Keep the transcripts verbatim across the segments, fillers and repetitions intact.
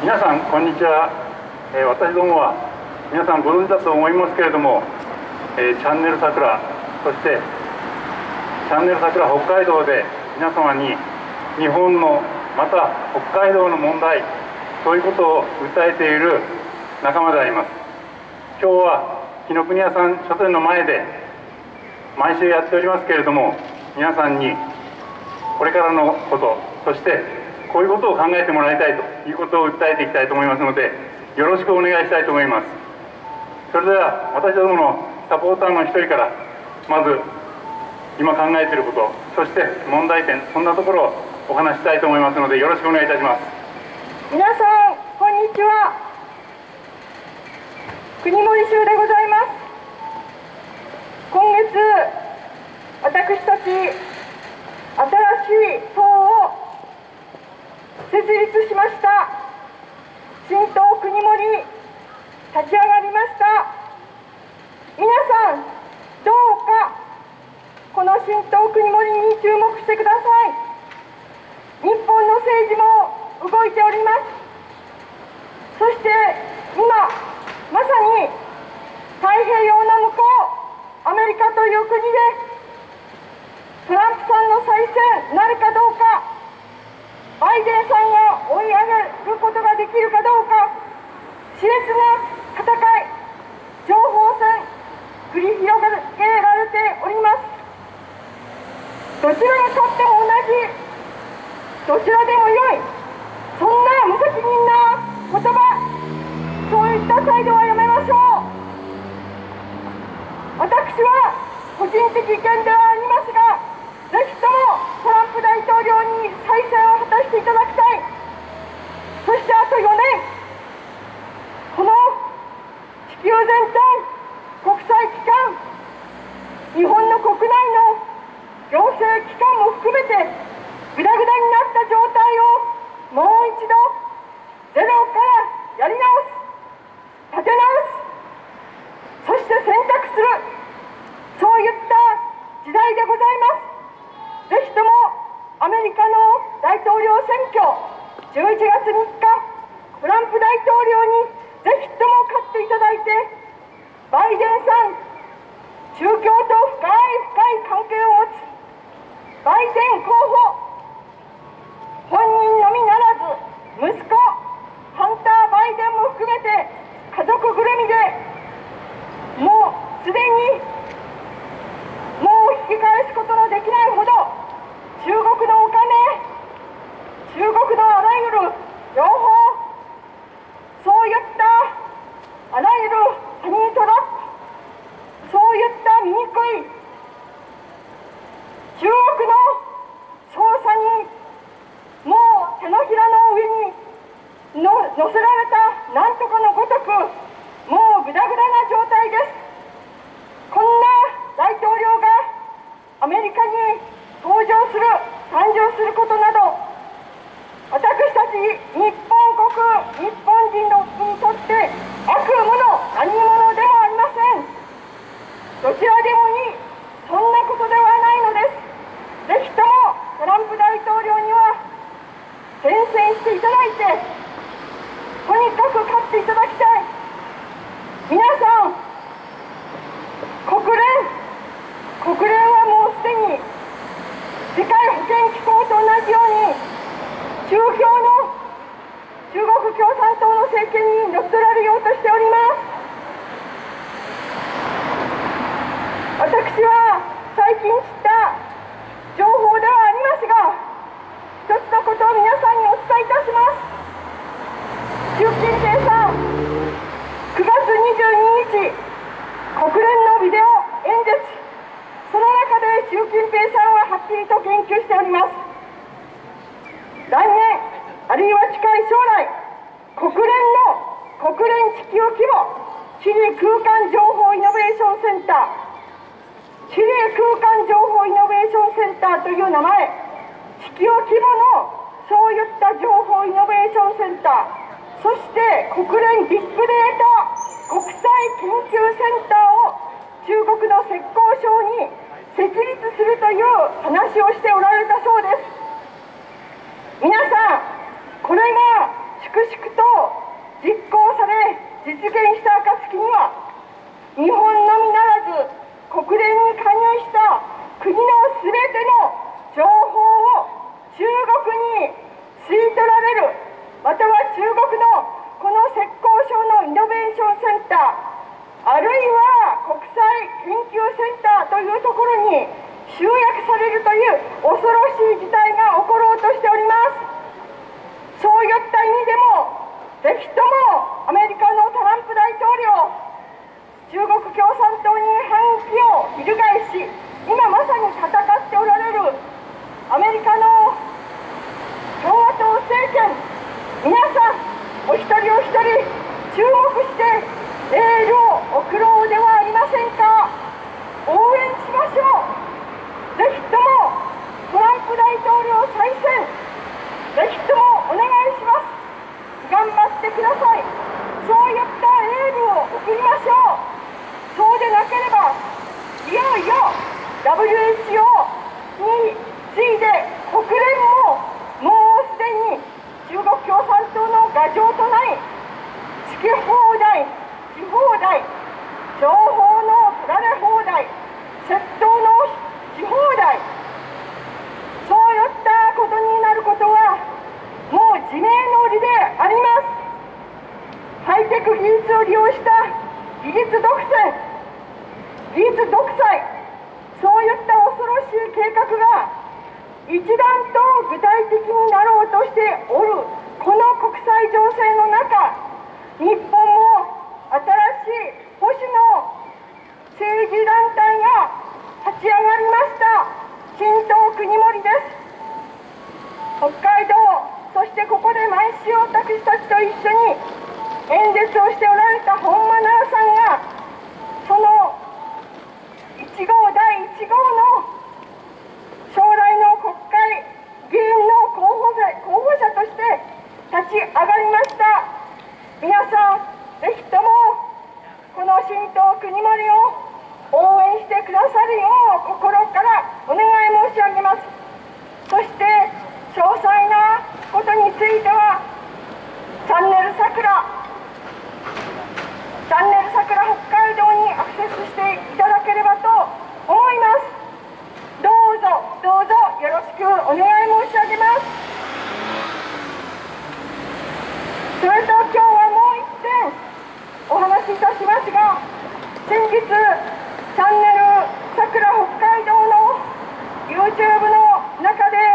皆さんこんにちは、えー、私どもは皆さんご存知だと思いますけれども、えー、チャンネル桜、そしてチャンネル桜北海道で皆様に日本のまた北海道の問題、そういうことを訴えている仲間であります。今日は紀ノ国屋さん書店の前で毎週やっておりますけれども、皆さんにこれからのこと、そしてこういうことを考えてもらいたいということを訴えていきたいと思いますので、よろしくお願いしたいと思います。それでは私どものサポーターの一人からまず今考えていること、そして問題点、そんなところをお話ししたいと思いますので、よろしくお願いいたします。 皆さんこんにちは、国森修でございます。今月私たち新しい党を設立しました。新党国森立ち上がりました。皆さんどうかこの新党国森に注目してください。日本の政治も動いております。そして今まさに太平洋の向こうアメリカという国でトランプさんの再選なるかどうか、バイデンさんが追い上げることができるかどうか、熾烈な戦い、情報戦繰り広げられております。どちらが勝っても同じ、どちらでもよい、そんな無責任な言葉、そういった態度はやめましょう。私は個人的意見ではありますが、ぜひともトランプ大統領に再選を果たしていただきたい。そしてあとよねん、この地球全体、国際機関、日本の国内の行政機関も含めてグダグダになった状態をもう一度ゼロからやり直す、立て直す、そして選択する、そういった時代でございます。ぜひともアメリカの大統領選挙じゅういちがつみっか、トランプ大統領にぜひとも勝っていただいて、バイデンさん、宗教と深い深い関係を持つバイデン候補、本人のみならず息子ハンター・バイデンも含めて家族ぐるみでもうすでにもう引き返すことのできないほど中国のお金、中国のあらゆる情報、そういったあらゆるハニートラップ、そういった醜い中国の捜査にもう手のひらの上にの乗せられたなんとかのごとく、もうグダグダな状態です。こんな大統領がアメリカに登場する、誕生することなど、私たち日本国、日本人のにとって悪夢の何者でもありません。どちらでもいい、そんなことではないのです。ぜひともトランプ大統領には宣戦していただいて、とにかく勝っていただきたい。皆さん、国連国連はもうすでに世界保健機構と同じように中共の中国共産党の政権に乗っ取られようとしております。私は最近知った情報ではありますが、一つのことを皆さんにお伝えいたします。習近平さん、くがつにじゅうににち、国連のビデオ演説、その中で習近平さんははっきりと言及しております。来年、あるいは近い将来、国連の国連地球規模地理空間情報イノベーションセンター、地理空間情報イノベーションセンターという名前、地球規模のそういった情報イノベーションセンター、そして国連ビッグデータ国際研究センターを中国の浙江省に設立するという話をしておられたそうです。皆さん、これが主 々と実行され実現した暁には、日本のみならず国連に加入した国のすべての情報を中国に吸い取られる、または中国のこの浙江省のイノベーションセンター、あるいは国際研究センターというところに集約されるという恐ろしい事態が起ころうとしております。そういった意味でも、ぜひともアメリカのトランプ大統領、中国共産党に反旗を翻し、今まさに戦っておられるアメリカの共和党政権、皆さんお一人お一人注目してエールを送ろうではありませんか。応援しましょう。ぜひともトランプ大統領再選、ぜひともお願いします。頑張ってください。そういったエールを送りましょう。そうでなければ、いよいよ ダブリューエイチオー に次いで国連ももうすでに中国共産党の牙城となり、つき放題、し放題、情報の取られ放題、窃盗のし放題、そういったことになることはもう自明の理であります。ハイテク技術を利用した技術独占、技術独裁、そういった恐ろしい計画が一段と具体的になろうとしておるこの国際情勢の中、日本も新しい保守の政治団体が立ち上がりました。新党くにもりです。北海道、そしてここで毎週私たちと一緒に演説をしておられた本間奈々さんが、そのいち号だいいち号の将来の国会議員の候補者、候補者として立ち上がりました。皆さん、ぜひともこの新党くにもりを応援してくださるよう心からお願い申し上げます。そして詳細なことについてはチャンネルさくらチャンネルさくら北海道にアクセスしていただければと思います。どうぞどうぞよろしくお願い申し上げます。それと今日はもう一点お話しいたしますが、先日チャンネルさくら北海道の YouTube の中で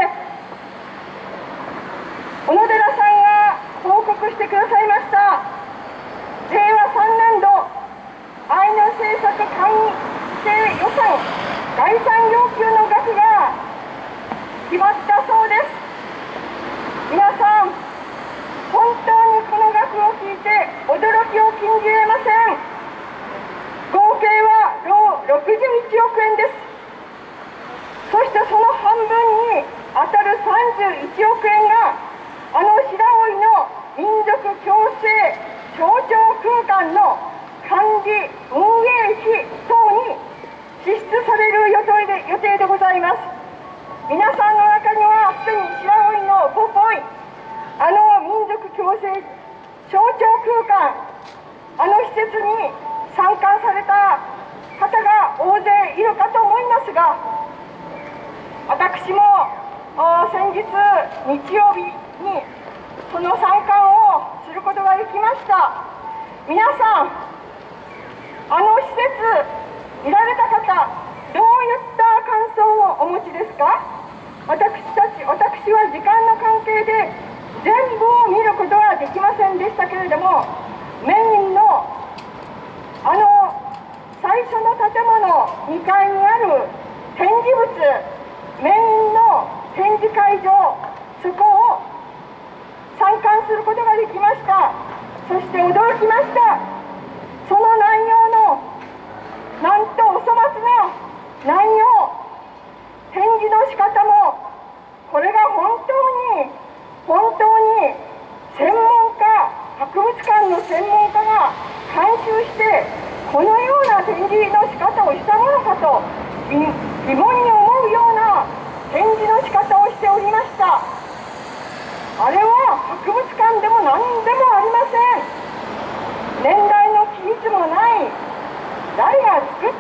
小野寺さんが報告してくださいました。れいわさんねんどアイヌ政策関係予算概算要求の額が決まったそうです。皆さん、本当にこの額を聞いて驚きを禁じ得ません。合計はろくじゅういちおくえんです。そしてその半分に当たるさんじゅういちおくえんがあの白老の民族共生象徴空間の管理運営費等に支出される予定で予定でございます。皆さんの中にはすでに白老のごぽいあの民族共生象徴空間、あの施設に参観された方が大勢いるかと思いますが、私も先日日曜日にその参観をすることができました。皆さん、あの施設見られた方、どういった感想をお持ちですか？私たち私は時間の関係で全部を見ることはできませんでしたけれども、メインのあの最初の建物にかいにある展示物、メインの展示会場、そこを参観することができました。そして驚きました。その内容のなんとお粗末な内容、展示の仕方も、これが本当に本当に専門家、博物館の専門家が監修してこのような展示の仕方をしたものかと疑問に思うような展示の仕方をしておりました。あれは博物館でも何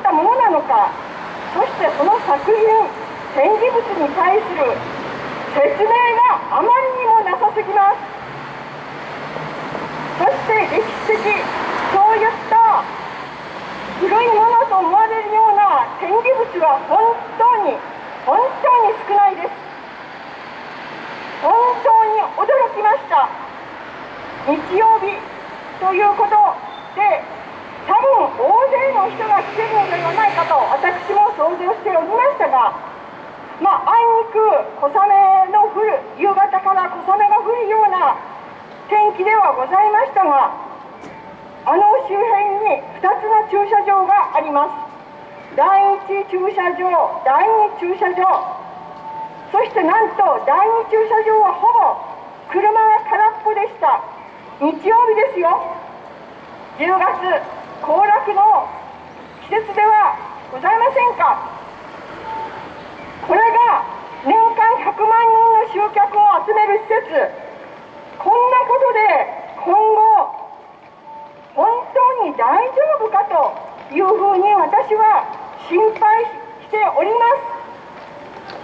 ったものなのか、そしてその作品、展示物に対する説明があまりにもなさすぎます。そして歴史的、そういった古いものと思われるような展示物は本当に本当に少ないです。本当に驚きました。日曜日ということで、多分大勢の人が来ているのではないかと私も想像しておりましたが、まあ、あいにく小雨の降る、夕方から小雨が降るような天気ではございましたが、あの周辺にふたつの駐車場があります。だいいち駐車場、だいに駐車場、そしてなんとだいに駐車場はほぼ車が空っぽでした。日曜日ですよ。じゅうがつ行楽の季節ではございませんか。これが年間ひゃくまんにんの集客を集める施設、こんなことで今後本当に大丈夫かというふうに私は心配しております。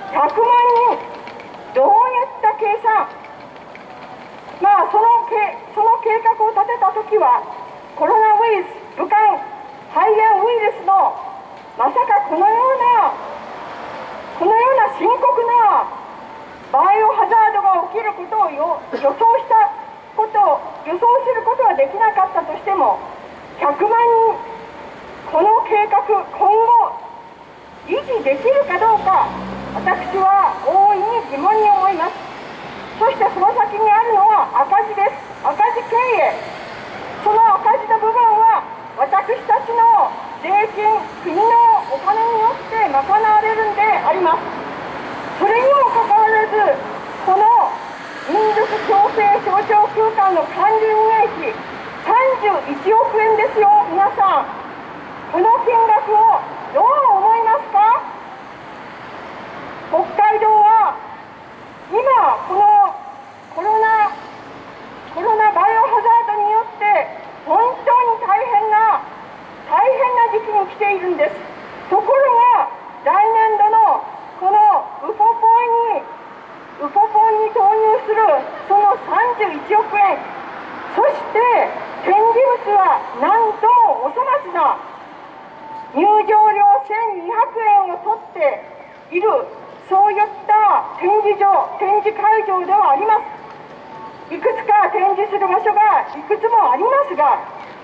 ひゃくまんにん、どういった計算、まあそのけその計画を立てたときは、コロナウイルス、武漢肺炎ウイルスのまさかこのようなこのような深刻なバイオハザードが起きることを予想したことを予想することはできなかったとしても、ひゃくまんにん、この計画今後維持できるかどうか、私は大いに疑問に思います。そしてその先にあるのは赤字です。赤字経営、その赤字の部分は私たちの税金、国のお金によって賄われるんであります。それにもかかわらず、この民族共生象徴空間の管理運営費さんじゅういちおくえんですよ。皆さん、この金額をどう思いますか。北海道は今このコロナコロナバイオハザードによって本当に大変な大変な時期に来ているんです。ところが来年度のこのウポポイにウポポイに投入するそのさんじゅういちおくえん、そして展示物はなんともお粗末な入場料せんにひゃくえんを取っている、そういった展示場展示会場ではあります。いくつか展示する場所がいくつもありますが、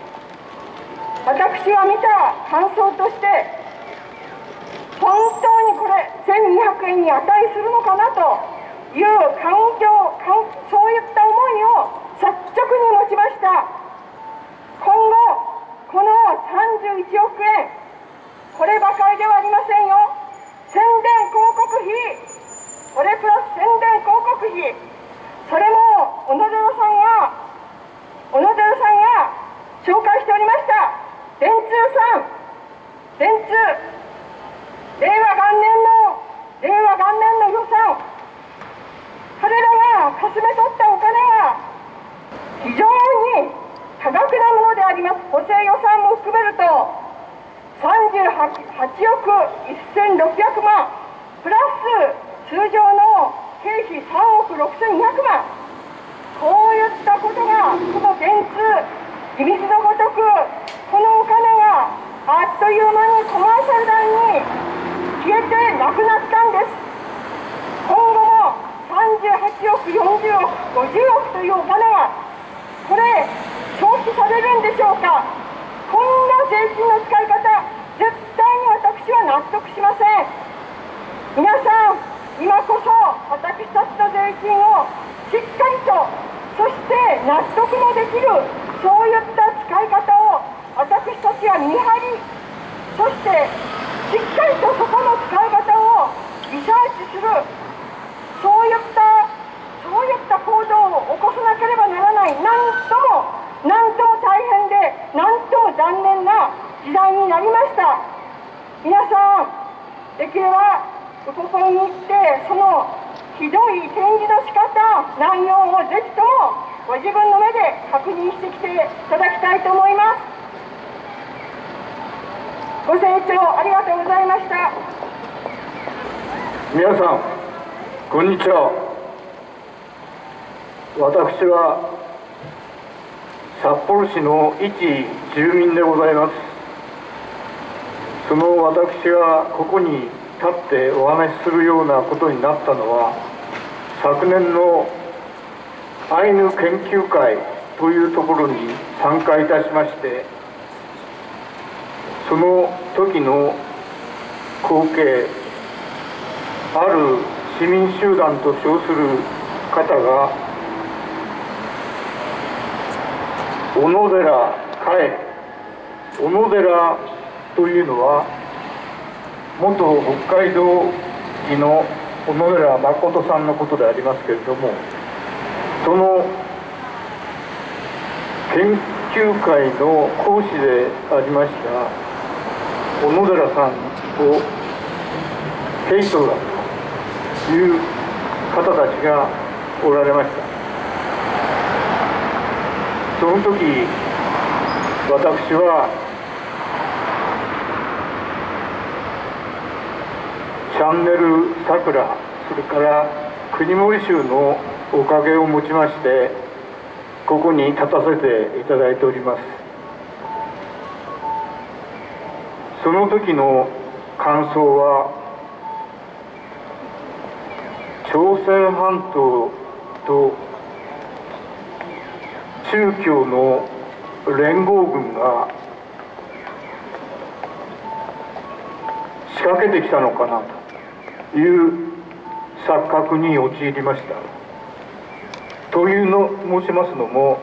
私は見た感想として、本当にこれせんにひゃくえんに値するのかなという環境、そういった思いを率直に持ちました。今後このさんじゅういちおくえん、こればかりではありませんよ。宣伝広告費、これプラス宣伝広告費、それも小野寺さんが小野寺さんが紹介しておりました電通さん、電通令和元年の令和元年の予算、彼らがかすめ取ったお金が非常に多額なものであります。補正予算も含めるとさんじゅうはちおくせんろっぴゃくまんプラス通常の経費さんおくろくせんにひゃくまん、こういったことがこの電通、秘密のごとくこのお金があっという間にコマーシャル代に消えてなくなったんです。今後もさんじゅうはちおく、よんじゅうおく、ごじゅうおくというお金がこれ消費されるんでしょうか。こんな税金の使い方、絶対に私は納得しません。皆さん、今こそ私たちの税金をしっかりと、そして納得もできる、そういった使い方を私たちは見張り、そしてしっかりとそこの使い方をリサーチする、そういったそういった行動を起こさなければならない、なんともなんとも大変で、なんとも残念な時代になりました。皆さん、できればウポポイに行って、そのひどい展示の仕方、内容をぜひともご自分の目で確認してきていただきたいと思います。 ご清聴ありがとうございました。 皆さん、こんにちは。私は札幌市の一住民でございます。その私がここに立ってお話しするようなことになったのは、昨年のアイヌ研究会というところに参加いたしまして、その時の光景、ある市民集団と称する方が小野寺嘉小野寺というのは元北海道議の小野寺誠さんのことでありますけれども、その研究会の講師でありました小野寺さんをケイトだという方たちがおられました。その時私はチャンネル桜、それから国森州のおかげをもちましてここに立たせていただいております。その時の感想は、朝鮮半島と中共の連合軍が仕掛けてきたのかなという錯覚に陥りました。というの申しますのも、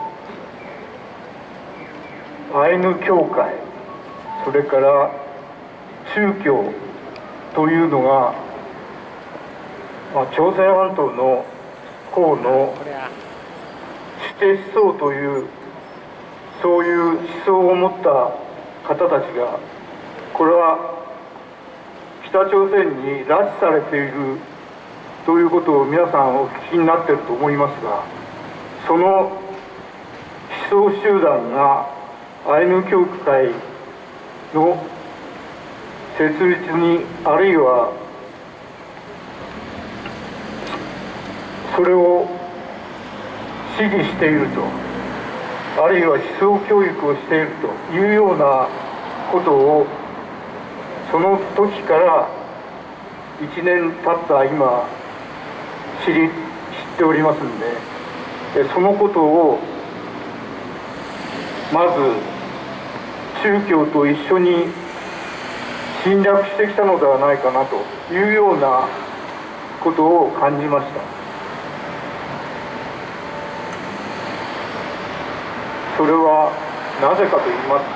アイヌ協会、それから中共というのが、まあ、朝鮮半島の方の主定思想というそういう思想を持った方たちが、これは北朝鮮に拉致されているということを皆さんお聞きになっていると思いますが、その思想集団がアイヌ協会の設立に、あるいはそれを支持していると、あるいは思想教育をしているというようなことを、その時からいちねん経った今知り知っておりますので、そのことをまず宗教と一緒に侵略してきたのではないかなというようなことを感じました。それはなぜかと言います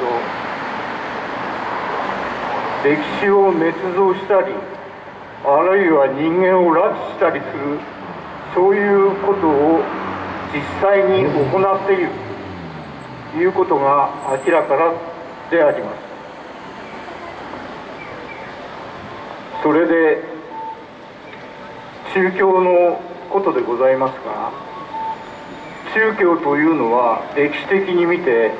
と、歴史を捏造したり、あるいは人間を拉致したりする、そういうことを実際に行っているということが明らかであります。それで宗教のことでございますが、宗教というのは歴史的に見て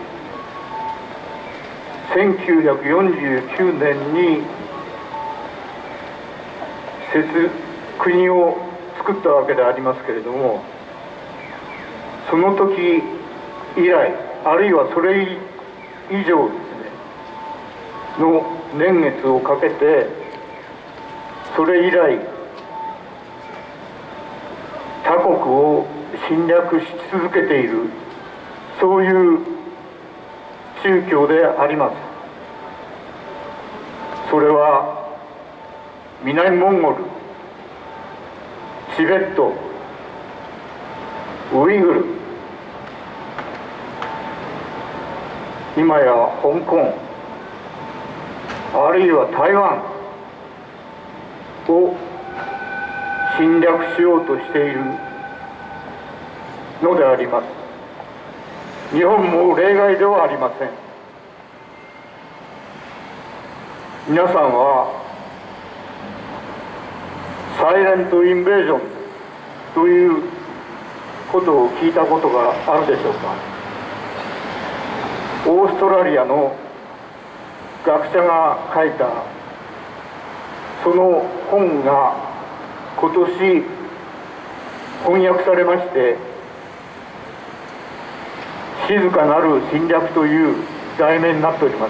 せんきゅうひゃくよんじゅうきゅうねんに設国を作ったわけでありますけれども、その時以来、あるいはそれ以上ですねの年月をかけて、それ以来他国を侵略し続けている、そういう宗教であります。それは南モンゴル、チベット、ウイグル、今や香港、あるいは台湾を侵略しようとしているのであります。日本も例外ではありません。皆さんはサイレントインベージョンということを聞いたことがあるでしょうか。オーストラリアの学者が書いたその本が今年翻訳されまして、静かなる侵略という題名になっております。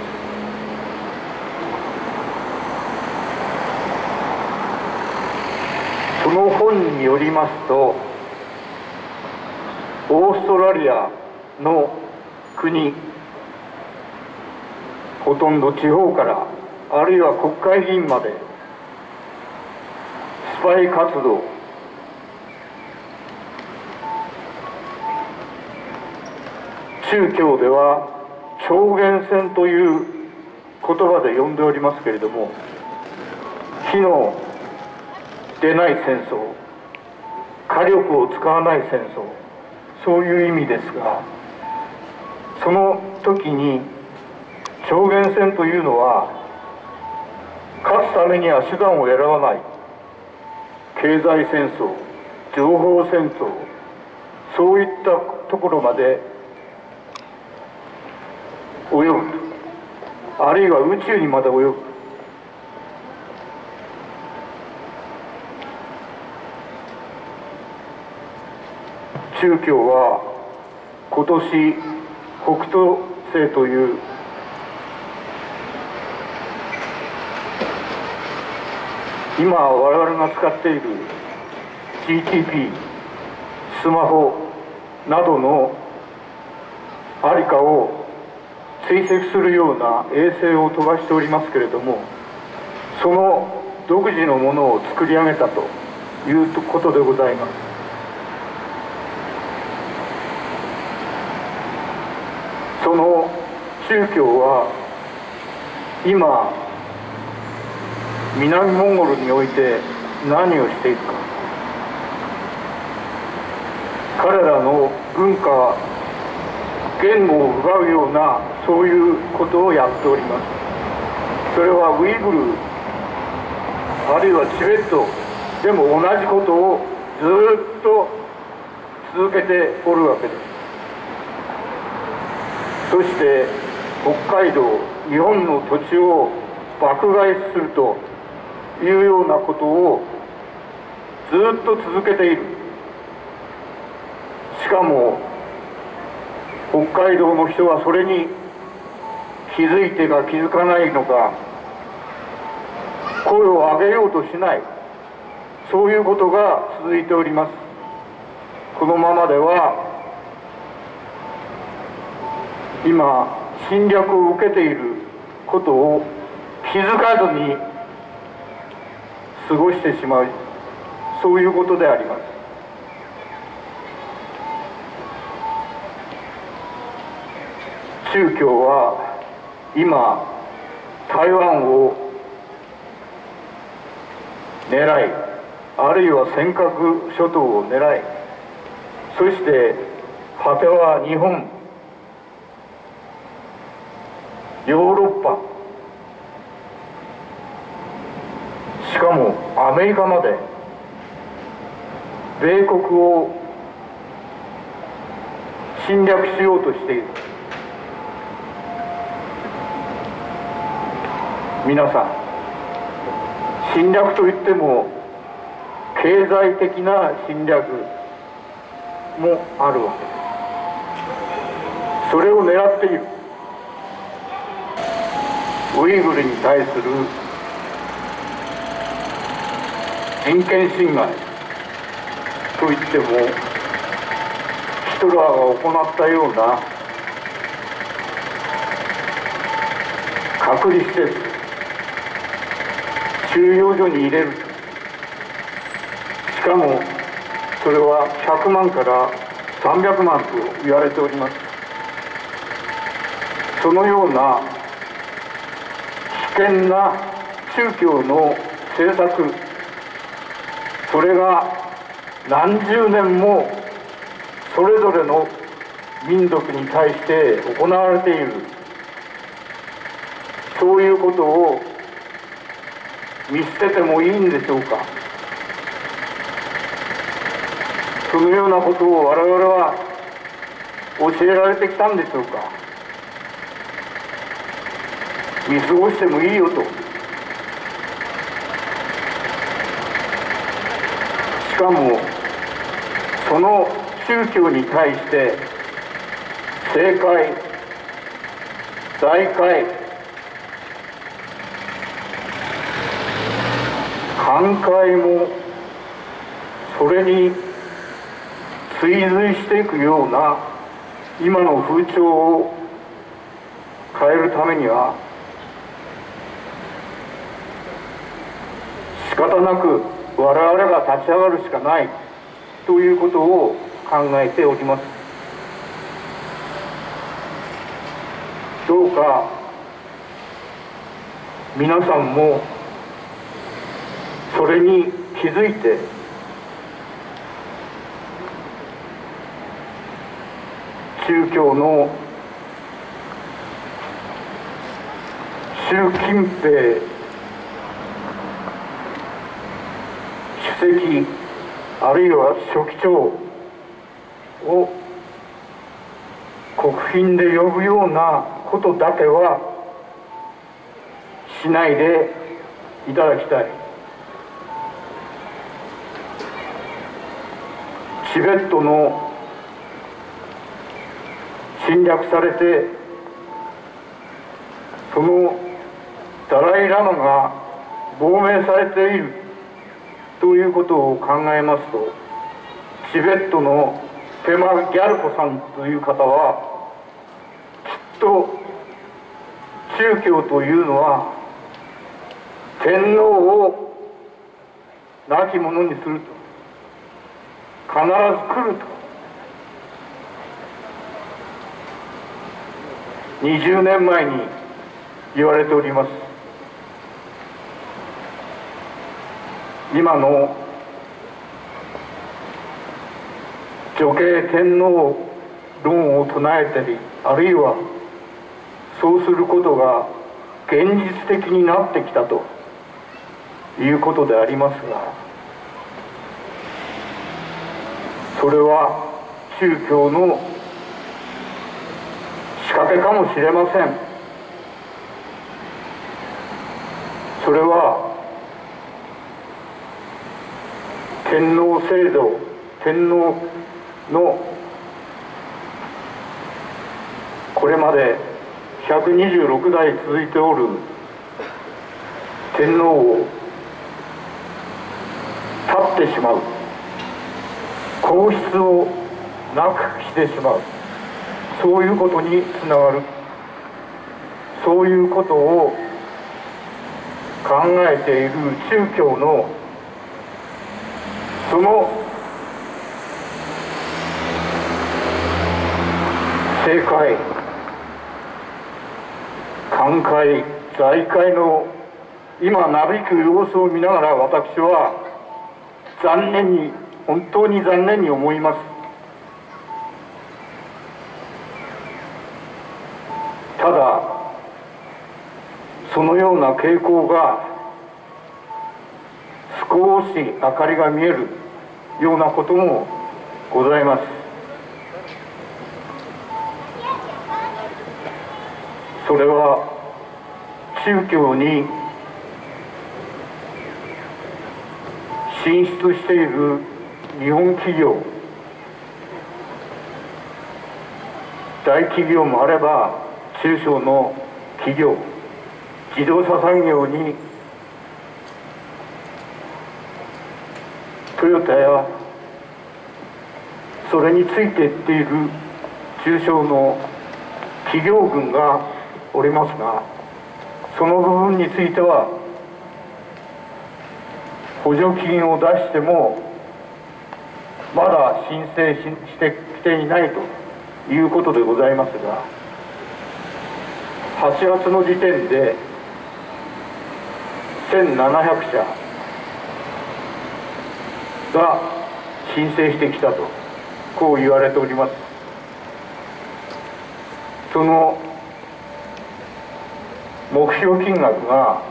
その本によりますと、オーストラリアの国、ほとんど地方からあるいは国会議員までスパイ活動、宗教では超限戦という言葉で呼んでおりますけれども、火の出ない戦争、火力を使わない戦争、そういう意味ですが、その時に超限戦というのは勝つためには手段を選ばない、経済戦争、情報戦争、そういったところまで及ぶと、あるいは宇宙にまで及ぶ。宗教は今年北斗星という今我々が使っている ジーティーピー、スマホなどの在りかを追跡するような衛星を飛ばしておりますけれども、その独自のものを作り上げたということでございます。その宗教は今南モンゴルにおいて何をしているか、彼らの文化言語を奪うようなそういうことをやっております。それはウイグルあるいはチベットでも同じことをずっと続けておるわけです。そして北海道、日本の土地を爆買いするというようなことをずっと続けている。しかも北海道の人はそれに気づいてか気づかないのか、声を上げようとしない、そういうことが続いております。このままでは今侵略を受けていることを気づかずに過ごしてしまう、そういうことであります。宗教は今台湾を狙い、あるいは尖閣諸島を狙い、そして果ては日本、ヨーロッパ、しかもアメリカまで米国を侵略しようとしている。皆さん、侵略といっても経済的な侵略もあるわけです。それを狙っている。ウイグルに対する人権侵害といっても、ヒトラーが行ったような隔離施設、収容所に入れる。しかもそれはひゃくまんからさんびゃくまんと言われております。そのような危険な宗教の政策、それが何十年もそれぞれの民族に対して行われている、そういうことを見捨ててもいいんでしょうか。そのようなことを我々は教えられてきたんでしょうか。 見過ごしてもいいよと。しかもその宗教に対して政界、財界、官界もそれに追随していくような今の風潮を変えるためには仕方なく我々が立ち上がるしかないということを考えております。どうか皆さんもそれに気づいて宗教の習近平主席あるいは書記長を国賓で呼ぶようなことだけはしないでいただきたい。チベットの侵略されてそのダライ・ラマが亡命されているということを考えますと、チベットのペマ・ギャルコさんという方はきっと宗教というのは天皇を亡き者にすると必ず来るとにじゅうねんまえに言われております。今の女系天皇論を唱えたり、あるいはそうすることが現実的になってきたということでありますが、それは宗教の仕掛けかもしれません。それは天皇制度、天皇のこれまでひゃくにじゅうろくだい続いておる天皇を立ってしまう、皇室をなくしてしまう、そういうことにつながる、そういうことを考えている宗教のその政界、官界、財界の今なびく様子を見ながら、私は残念に、本当に残念に思います。ただそのような傾向が少し明かりが見えるようなこともございます。それは宗教に進出している日本企業、大企業もあれば中小の企業、自動車産業にトヨタやそれについていっている中小の企業群がおりますが、その部分については補助金を出してもまだ申請ししてきていないということでございますが、はちがつの時点でせんななひゃくしゃが申請してきたと、こう言われております。その目標金額が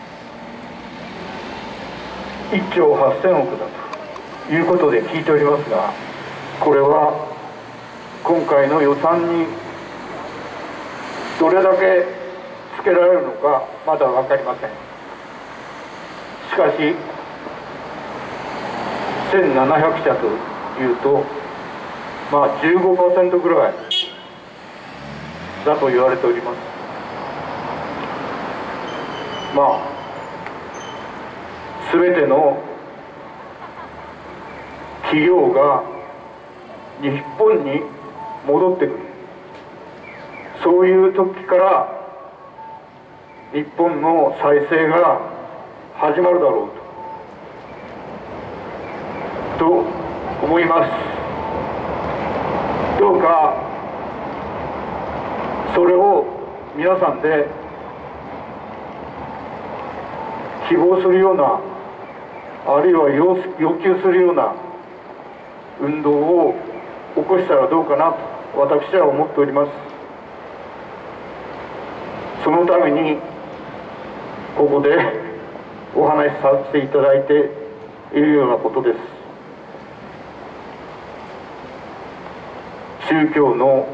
いっちょうはっせんおくだということで聞いておりますが、これは今回の予算にどれだけつけられるのかまだ分かりません。しかしせんななひゃくしゃというと、まあ じゅうごパーセント ぐらいだと言われております。まあ全ての企業が日本に戻ってくる、そういう時から日本の再生が始まるだろうとと思います。どうかそれを皆さんで希望するような、あるいは要求するような運動を起こしたらどうかなと私は思っております。そのためにここでお話しさせていただいているようなことです。宗教の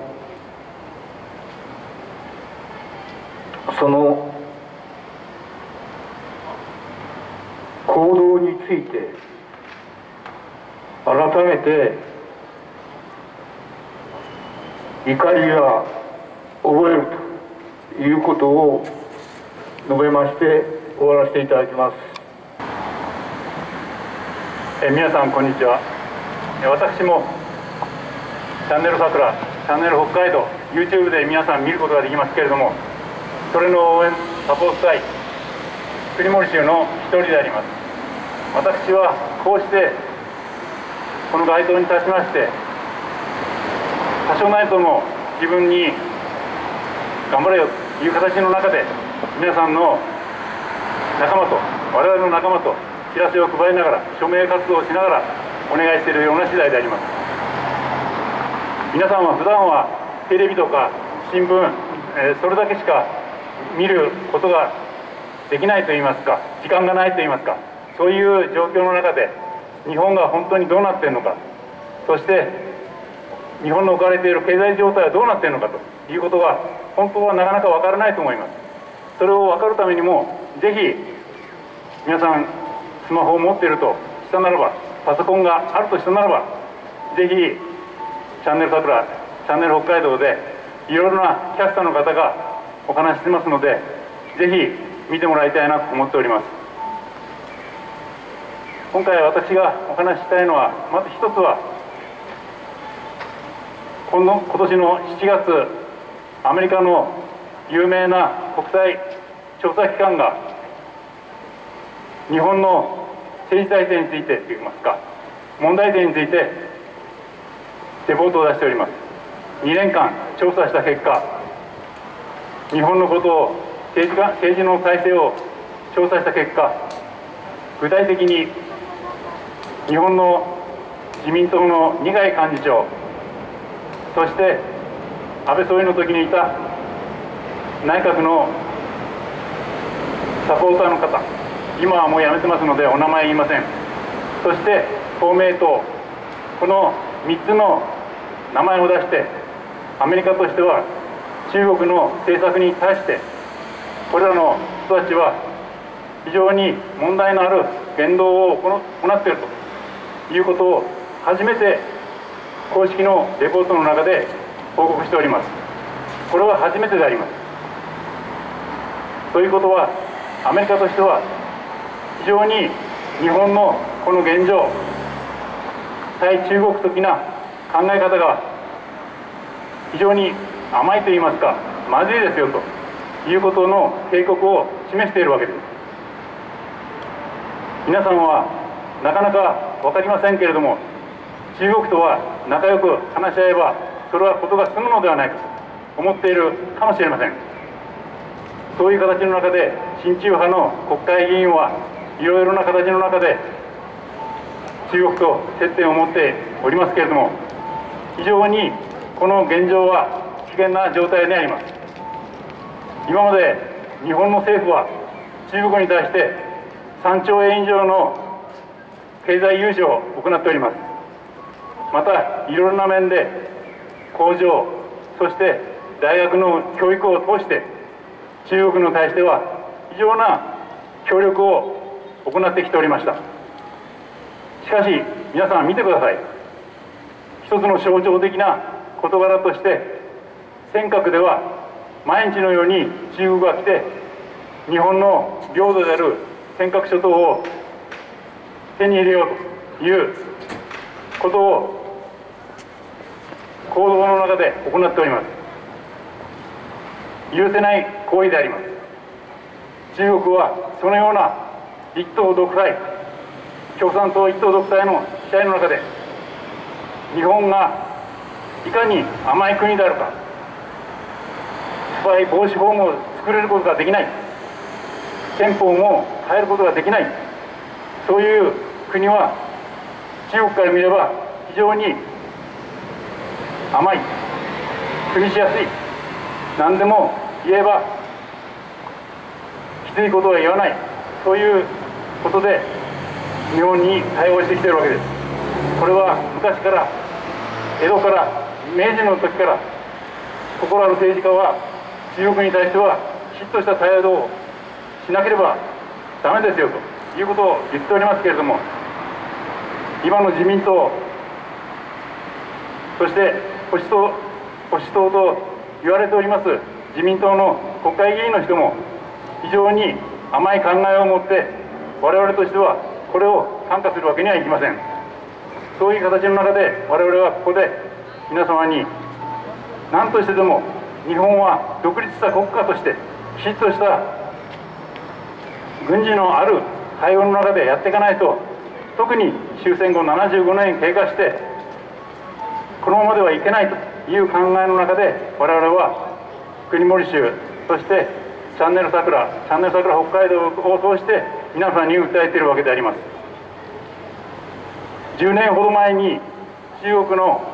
その行動について改めて怒りが覚えるということを述べまして終わらせていただきます。 え皆さんこんにちは。え私もチャンネルさくら、チャンネル北海道 YouTube で皆さん見ることができますけれども、それの応援サポート隊栗森州の一人であります。私はこうしてこの街頭に立ちまして、多少なりとも自分に頑張れよという形の中で皆さんの仲間と我々の仲間とチラシを配りながら署名活動をしながらお願いしているような次第であります。皆さんは普段はテレビとか新聞、えー、それだけしか見ることができないといいますか、時間がないといいますか、そういう状況の中で日本が本当にどうなっているのか、そして日本の置かれている経済状態はどうなっているのかということが本当はなかなか分からないと思います。それを分かるためにもぜひ皆さんスマホを持っているとしたならば、パソコンがあるとしたならば、ぜひチャンネルさくら、チャンネル北海道でいろいろなキャスターの方がお話ししてますので、ぜひ見てもらいたいなと思っております。今回私がお話ししたいのは、まず一つはこの今年のしちがつ、アメリカの有名な国際調査機関が日本の政治体制についてといいますか、問題点についてレポートを出しております。にねんかん調査した結果、日本のことを、政治家政治の体制を調査した結果、具体的に日本の自民党の二階幹事長、そして安倍総理の時にいた内閣のサポーターの方、今はもう辞めてますのでお名前言いません。そして公明党、このみっつの名前を出して、アメリカとしては中国の政策に対してこれらの人たちは非常に問題のある言動を行っているということを初めて公式のレポートの中で報告しております。これは初めてであります。ということは、アメリカとしては非常に日本のこの現状、対中国的な考え方が非常に甘いといいますか、まずいですよということの警告を示しているわけです。皆さんはなかなか分かりませんけれども、中国とは仲良く話し合えばそれはことが済むのではないかと思っているかもしれません。そういう形の中で親中派の国会議員はいろいろな形の中で中国と接点を持っておりますけれども、非常にこの現状は危険な状態にあります。今まで日本の政府は中国に対してさんちょうえん以上の経済融資を行っております。またいろいろな面で工場、そして大学の教育を通して中国に対しては非常な協力を行ってきておりました。しかし皆さん見てください。一つの象徴的な事柄として尖閣では毎日のように中国が来て日本の領土である尖閣諸島を手に入れようということを行動の中で行っております。許せない行為であります。中国はそのような一党独裁、共産党一党独裁の支配の中で日本がいかに甘い国であるか、スパイ防止法も作れることができない、憲法も変えることができない、そういう国は中国から見れば非常に甘い、国しやすい、何でも言えばきついことは言わない、そういうことで日本に対応してきているわけです。これは昔から江戸から明治の時から心ある政治家は中国に対してはきちっとした態度をしなければダメですよということを言っておりますけれども、今の自民党、そして保守党、保守党と言われております自民党の国会議員の人も非常に甘い考えを持って我々としてはこれを看過するわけにはいきません。そういう形の中で我々はここで皆様に何としてでも日本は独立した国家としてきちっとした軍事のある対応の中でやっていかないと、特に終戦後ななじゅうごねん経過してこのままではいけないという考えの中で我々は国盛州、そしてチャンネル桜、チャンネル桜北海道を通して皆さんに訴えているわけであります。じゅうねんほど前に中国の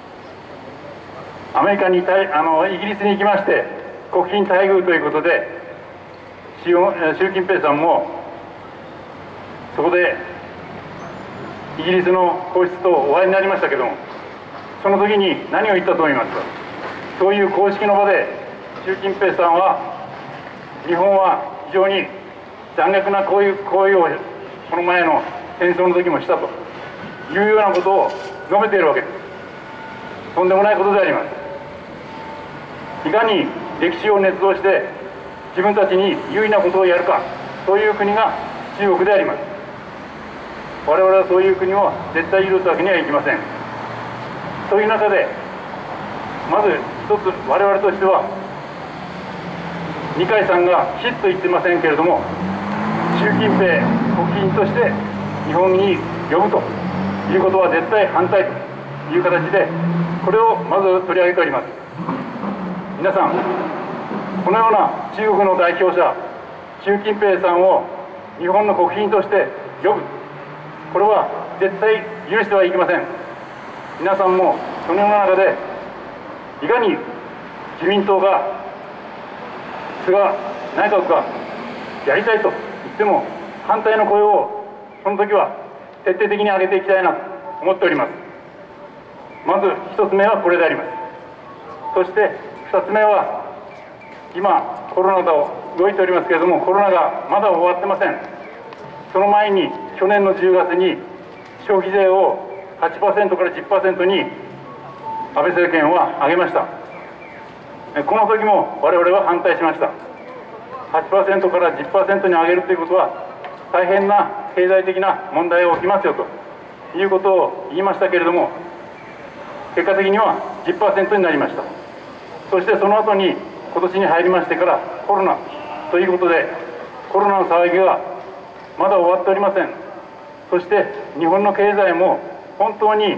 アメリカにあのイギリスに行きまして国賓待遇ということで習近平さんもそこでイギリスの皇室とお会いになりましたけども、その時に何を言ったと思いますか。そういう公式の場で習近平さんは日本は非常に残虐なこういう行為をこの前の戦争の時もしたというようなことを述べているわけです。とんでもないことであります。いかに歴史を捏造して自分たちに有利なことをやるか、そういう国が中国であります。我々はそういう国を絶対許すわけにはいきません。そういう中でまず一つ我々としては二階さんがきちっと言ってませんけれども、習近平国賓として日本に呼ぶということは絶対反対という形でこれをまず取り上げております。皆さん、このような中国の代表者習近平さんを日本の国賓として呼ぶ、これは絶対許してはいけません。皆さんもそのような中でいかに自民党が菅内閣がやりたいと言っても反対の声をその時は徹底的に上げていきたいなと思っております。まず一つ目はこれであります。そして二つ目は今コロナと動いておりますけれども、コロナがまだ終わってません。その前に去年のじゅうがつに消費税を はちパーセント から じゅっパーセント に安倍政権は上げました。この時も我々は反対しました。はちパーセント から じゅっパーセント に上げるということは大変な経済的な問題が起きますよということを言いましたけれども、結果的には じゅっパーセント になりました。そしてその後に今年に入りましてからコロナということでコロナの騒ぎがまだ終わっておりません。そして日本の経済も本当に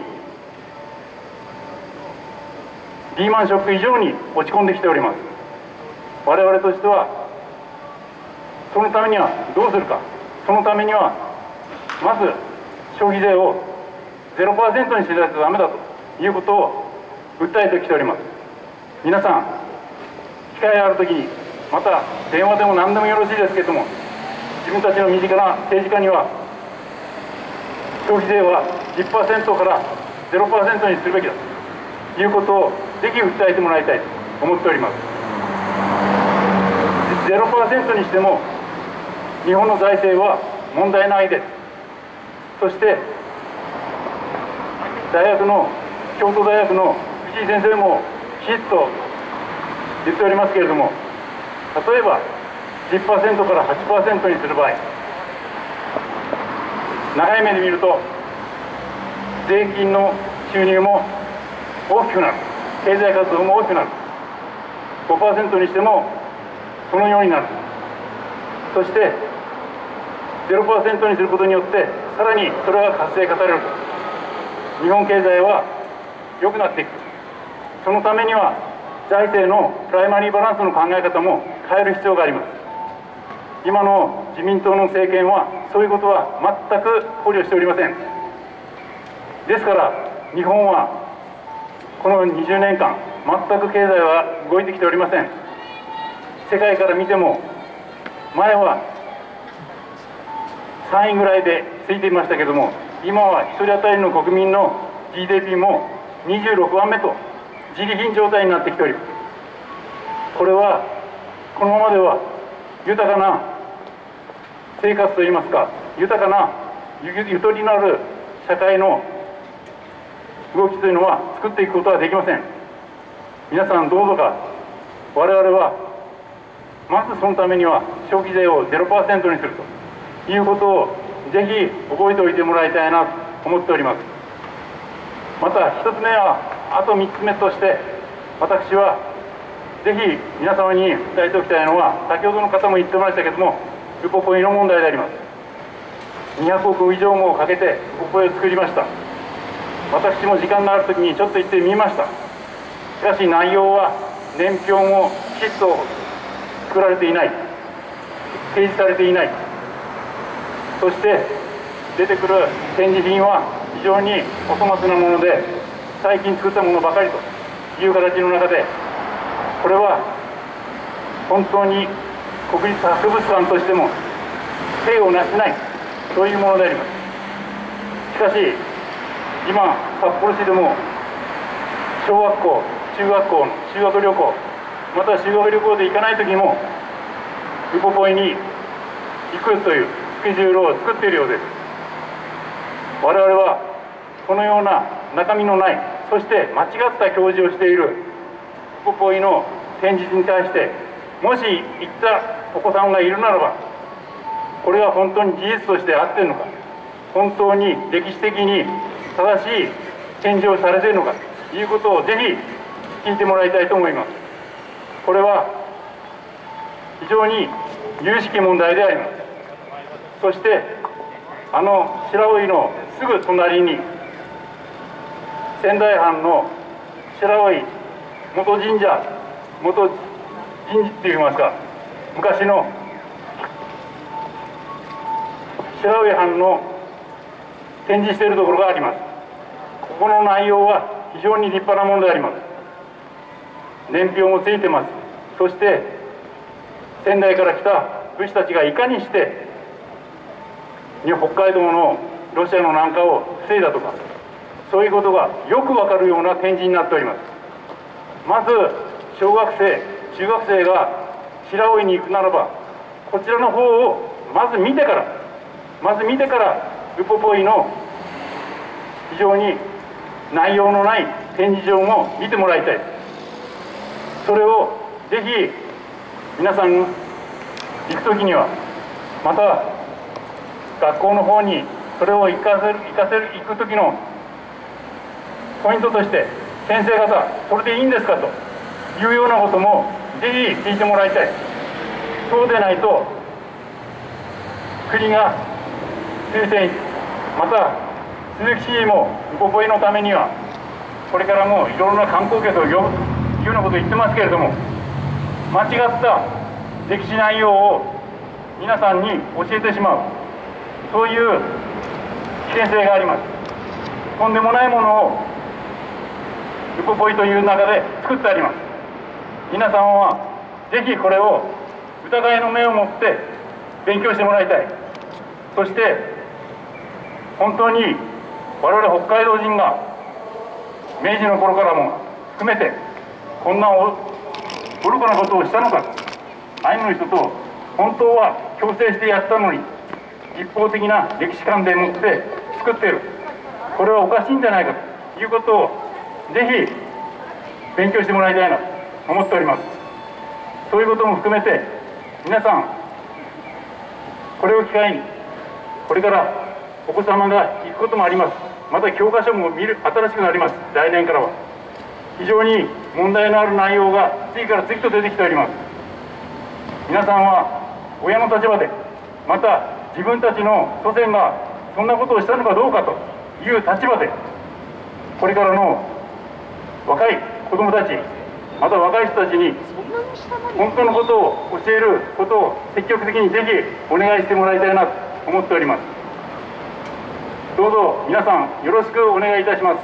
リーマンショック以上に落ち込んできております。我々としてはそのためにはどうするか、そのためにはまず消費税を ゼロパーセント にしないとダメだということを訴えてきております。皆さん、機会があるときにまた電話でも何でもよろしいですけれども、自分たちの身近な政治家には消費税は じゅっパーセント から ゼロパーセント にするべきだということをぜひ訴えてもらいたいと思っております。 ゼロパーセント にしても日本の財政は問題ないです。そして大学の京都大学の藤井先生もきちっと言っておりますけれども、例えば じゅっパーセント から はちパーセント にする場合、長い目で見ると税金の収入も大きくなる、経済活動も大きくなる、 ごパーセント にしてもそのようになる。そしてゼロパーセント にすることによってさらにそれが活性化されると、日本経済は良くなっていく。そのためには財政のプライマリーバランスの考え方も変える必要があります。今の自民党の政権はそういうことは全く考慮しておりません。ですから日本はこのにじゅうねんかん全く経済は動いてきておりません。世界から見ても前はさんいぐらいでついていましたけども、今はひとり当たりの国民の ジーディーピー もにじゅうろくばんめと自利品状態になってきております。これはこのままでは豊かな生活といいますか、豊かなゆとりのある社会の動きというのは作っていくことはできません。皆さんどうぞか、我々はまずそのためには消費税を ゼロパーセント にするということをぜひ覚えておいてもらいたいなと思っております。また一つ目は、あとみっつめとして私はぜひ皆様に伝えておきたいのは、先ほどの方も言ってましたけども、ウポポイの問題であります。にひゃくおく以上もかけてウポポイを作りました。私も時間のある時にちょっと行ってみました。しかし内容は年表もきちっと作られていない、提示されていない、そして出てくる展示品は非常にお粗末なもので、最近作ったものばかりという形の中で、これは本当に国立博物館としても手をなしない、そういうものであります。しかし今札幌市でも小学校中学校の修学旅行、また修学旅行で行かない時もウポポイに行くというスケジュールを作っているようです。我々はこのような中身のない、そして間違った表示をしているウポポイの展示に対して、もし行ったお子さんがいるならば、これが本当に事実として合っているのか、本当に歴史的に正しい展示をされているのかということをぜひ聞いてもらいたいと思います。これは非常に有識問題であります。そしてあの白老のすぐ隣に仙台藩の白老元神社、元神事っていいますか、昔の白老藩の展示しているところがあります。ここの内容は非常に立派なものであります。年表もついてます。そして仙台から来た武士たちがいかにして北海道のロシアの南下を防いだとか、そういうことがよくわかるような展示になっております。まず小学生中学生が白老に行くならば、こちらの方をまず見てからまず見てからウポポイの非常に内容のない展示場も見てもらいたい。それをぜひ皆さん行くときには、また学校の方にそれを生かせる生かせる行くときのポイントとして、先生方それでいいんですかというようなこともぜひ聞いてもらいたい。そうでないと国が推薦、また鈴木知事もウポポイのためにはこれからもいろいろな観光客を呼ぶというようなことを言ってますけれども、間違った歴史内容を皆さんに教えてしまう、そういう危険性があります。とんでもないものをウポポイという中で作ってあります。皆さんはぜひこれを疑いの目を持って勉強してもらいたい。そして本当に我々北海道人が明治の頃からも含めてこんな愚かなことをしたのかアイヌの人と本当は強制してやったのに、一方的な歴史観でもって作っている、これはおかしいんじゃないかということをぜひ勉強してもらいたいなと思っております。そういうことも含めて皆さん、これを機会にこれからお子様が行くこともあります。また教科書も見る新しくなります。来年からは非常に問題のある内容が次から次と出てきております。皆さんは親の立場で、また自分たちの祖先がそんなことをしたのかどうかという立場で、これからの若い子どもたち、また若い人たちに本当のことを教えることを積極的にぜひお願いしてもらいたいなと思っております。どうぞ皆さんよろしくお願いいたします。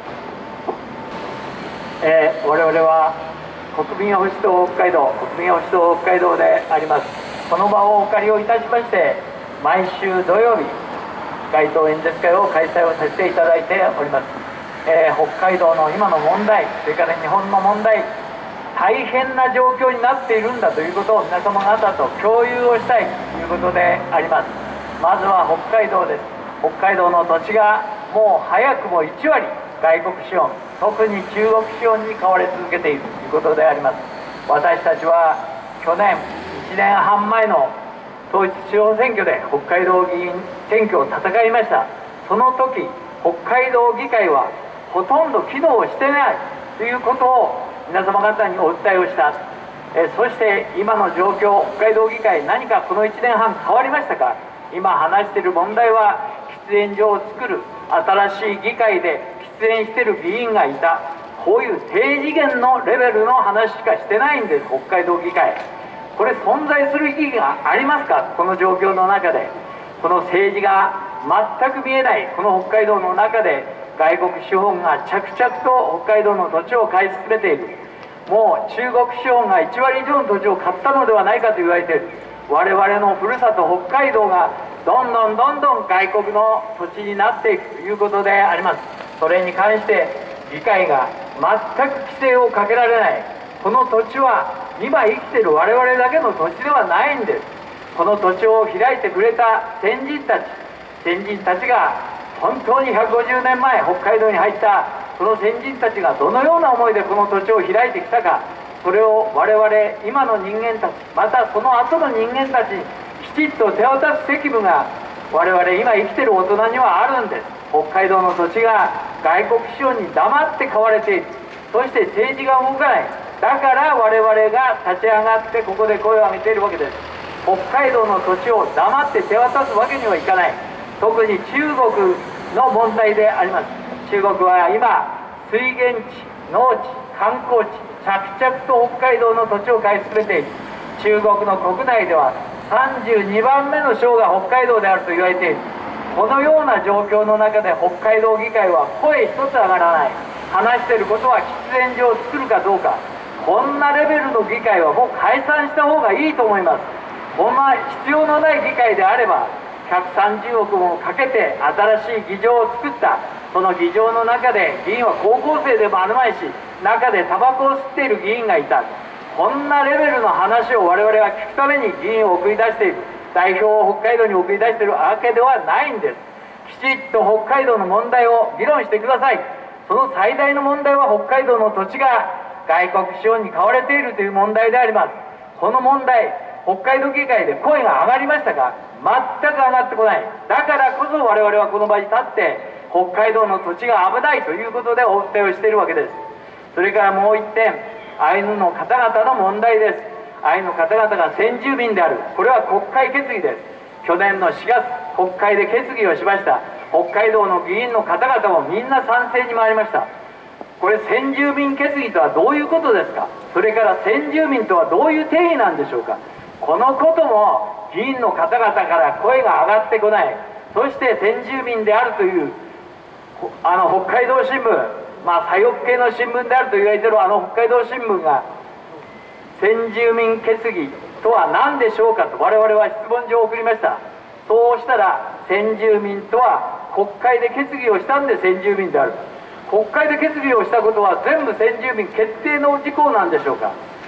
えー、我々は国民保守党北海道国民保守党北海道であります。この場をお借りをいたしまして、毎週土曜日街頭演説会を開催をさせていただいております。えー、北海道の今の問題、それから日本の問題、大変な状況になっているんだということを皆様方と共有をしたいということであります。まずは北海道です。北海道の土地がもう早くもいち割外国資本、特に中国資本に買われ続けているということであります。私たちは去年いちねんはん前の統一地方選挙で北海道議員選挙を戦いました。その時北海道議会はほとんど機能してないということを皆様方にお訴えをした。えそして今の状況、北海道議会何かこのいちねんはん変わりましたか。今話している問題は喫煙所を作る、新しい議会で喫煙している議員がいた、こういう低次元のレベルの話しかしてないんです。北海道議会、これ存在する意義がありますか。この状況の中でこの政治が全く見えないこの北海道の中で、外国資本が着々と北海道の土地を買い進めている。もう中国資本がいち割以上の土地を買ったのではないかと言われている。我々のふるさと北海道がどんどんどんどん外国の土地になっていくということであります。それに関して議会が全く規制をかけられない。この土地は今生きている我々だけの土地ではないんです。この土地を開いてくれた先人たち先人たちが本当にひゃくごじゅうねんまえ北海道に入ったその先人たちがどのような思いでこの土地を開いてきたか、それを我々今の人間たち、またその後の人間たちにきちっと手渡す責務が我々今生きている大人にはあるんです。北海道の土地が外国資本に黙って買われている。そして政治が動かない。だから我々が立ち上がってここで声を上げているわけです。北海道の土地を黙って手渡すわけにはいかない。特に中国の問題であります。中国は今水源地、農地、観光地、着々と北海道の土地を買い進めている。中国の国内ではさんじゅうにばんめの省が北海道であると言われている。このような状況の中で北海道議会は声一つ上がらない。話していることは喫煙所を作るかどうか。こんなレベルの議会はもう解散した方がいいと思います。こんな必要のない議会であればひゃくさんじゅうおくもかけて新しい議場を作った。その議場の中で議員は高校生でもあるまいし、中でタバコを吸っている議員がいた。こんなレベルの話を我々は聞くために議員を送り出している、代表を北海道に送り出しているわけではないんです。きちっと北海道の問題を議論してください。その最大の問題は北海道の土地が外国資本に買われているという問題であります。この問題、北海道議会で声が上がりましたが、全く上がってこない。だからこそ我々はこの場に立って北海道の土地が危ないということでお訴えをしているわけです。それからもう一点、アイヌの方々の問題です。アイヌの方々が先住民である、これは国会決議です。去年のしがつ国会で決議をしました。北海道の議員の方々もみんな賛成に回りました。これ先住民決議とはどういうことですか。それから先住民とはどういう定義なんでしょうか。このことも議員の方々から声が上がってこない。そして先住民であるというあの北海道新聞、まあ左翼系の新聞であると言われているあの北海道新聞が先住民決議とは何でしょうかと我々は質問状を送りました。そうしたら先住民とは国会で決議をしたんで先住民である。国会で決議をしたことは全部先住民決定の事項なんでしょうか。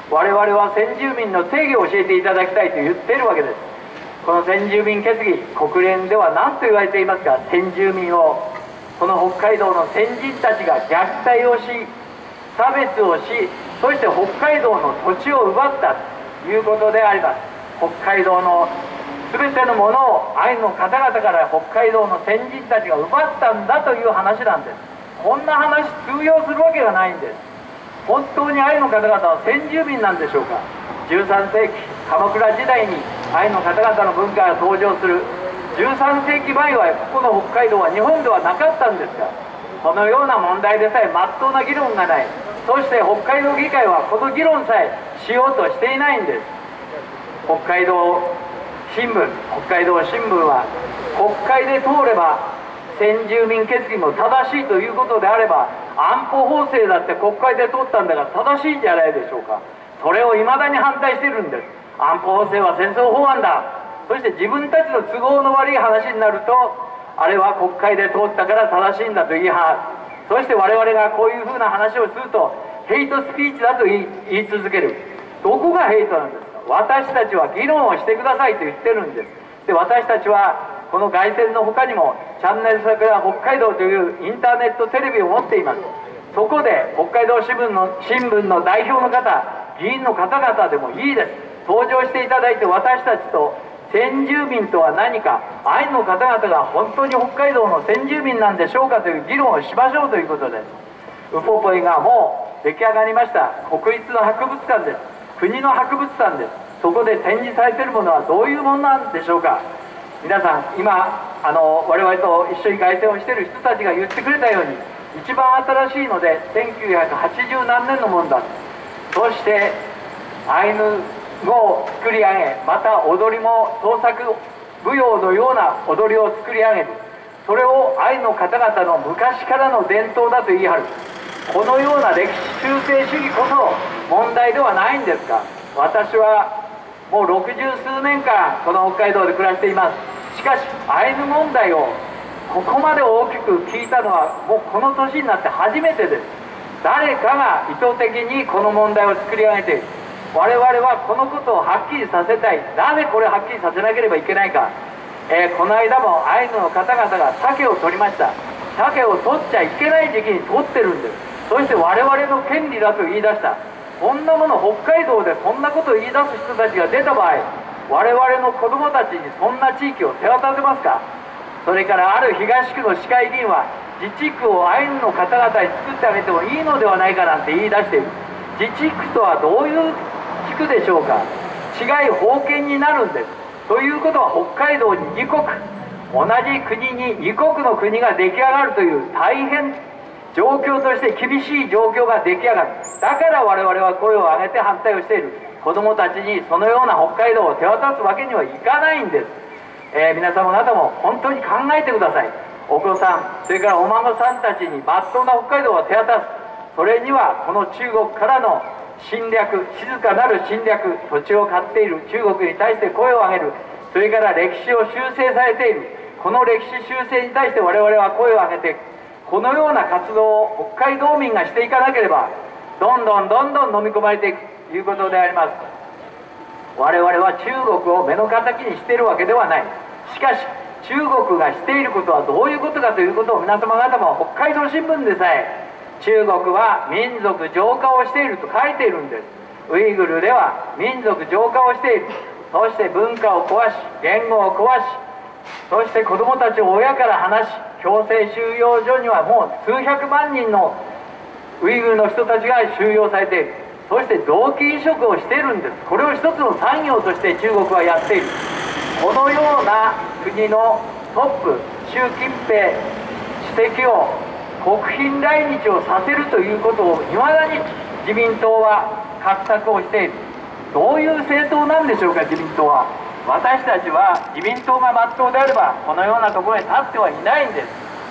我々は先住民の定義を教えていただきたいと言っているわけです。この先住民決議、国連では何と言われていますか。先住民を、この北海道の先人たちが虐待をし、差別をし、そして北海道の土地を奪ったということであります。北海道の全てのものをアイヌの方々から北海道の先人たちが奪ったんだという話なんです。こんな話通用するわけがないんです。本当にアイヌの方々は先住民なんでしょうか。じゅうさんせいき鎌倉時代にアイヌの方々の文化が登場するじゅうさんせいきまえはここの北海道は日本ではなかったんですが、このような問題でさえまっとうな議論がない。そして北海道議会はこの議論さえしようとしていないんです。北海道新聞北海道新聞は国会で通れば先住民決議も正しいということであれば、安保法制だって国会で通ったんだから正しいんじゃないでしょうか。それをいまだに反対してるんです。安保法制は戦争法案だ。そして自分たちの都合の悪い話になると、あれは国会で通ったから正しいんだと言い張る。そして我々がこういうふうな話をするとヘイトスピーチだと言い、言い続ける。どこがヘイトなんですか。私たちは議論をしてくださいと言ってるんです。で、私たちはこの凱旋の他にもチャンネル桜北海道というインターネットテレビを持っています。そこで北海道新聞の新聞の代表の方、議員の方々でもいいです。登場していただいて、私たちと先住民とは何か、アイヌの方々が本当に北海道の先住民なんでしょうかという議論をしましょうということです。ウポポイがもう出来上がりました国立の博物館です。国の博物館です。そこで展示されているものはどういうものなんでしょうか。皆さん、今あの我々と一緒に凱旋をしている人たちが言ってくれたように、一番新しいのでせんきゅうひゃくはちじゅうなんねんのものだ。そしてアイヌ語を作り上げ、また踊りも創作舞踊のような踊りを作り上げる。それをアイヌの方々の昔からの伝統だと言い張る。このような歴史修正主義こそ問題ではないんですか。私はもうろくじゅうすうねんかんこの北海道で暮らしています。しかしアイヌ問題をここまで大きく聞いたのはもうこの年になって初めてです。誰かが意図的にこの問題を作り上げている。我々はこのことをはっきりさせたい。なぜこれをはっきりさせなければいけないか。えー、この間もアイヌの方々が鮭を取りました。鮭を取っちゃいけない時期に取ってるんです。そして我々の権利だと言い出した。こんなもの北海道でそんなことを言い出す人たちが出た場合、我々の子供たちにそんな地域を手渡せますか。それからある東区の市会議員は自治区をアイヌの方々に作ってあげてもいいのではないかなんて言い出している。自治区とはどういう地区でしょうか。違い封建になるんです。ということは北海道ににこく、同じ国ににこくの国が出来上がるという大変状況として厳しい状況が出来上がる。だから我々は声を上げて反対をしている。子どもたちにそのような北海道を手渡すわけにはいかないんです。えー、皆様方も本当に考えてください。お子さん、それからお孫さんたちにまっとうな北海道を手渡す。それにはこの中国からの侵略、静かなる侵略、土地を買っている中国に対して声を上げる。それから歴史を修正されているこの歴史修正に対して我々は声を上げて、このような活動を北海道民がしていかなければどんどんどんどん飲み込まれていくということであります。我々は中国を目の敵にしているわけではない。しかし中国がしていることはどういうことかということを皆様方も北海道新聞でさえ、中国は民族浄化をしていると書いているんです。ウイグルでは民族浄化をしている。そして文化を壊し、言語を壊し、そして子どもたちを親から離し、強制収容所にはもう数百万人のウイグルの人たちが収容されている。そして臓器移植をしているんです。これを一つの産業として中国はやっている。このような国のトップ、習近平主席を国賓来日をさせるということをいまだに自民党は画策をしている。どういう政党なんでしょうか、自民党は。私たちは自民党がまっとうであればこのようなところに立ってはいないんです。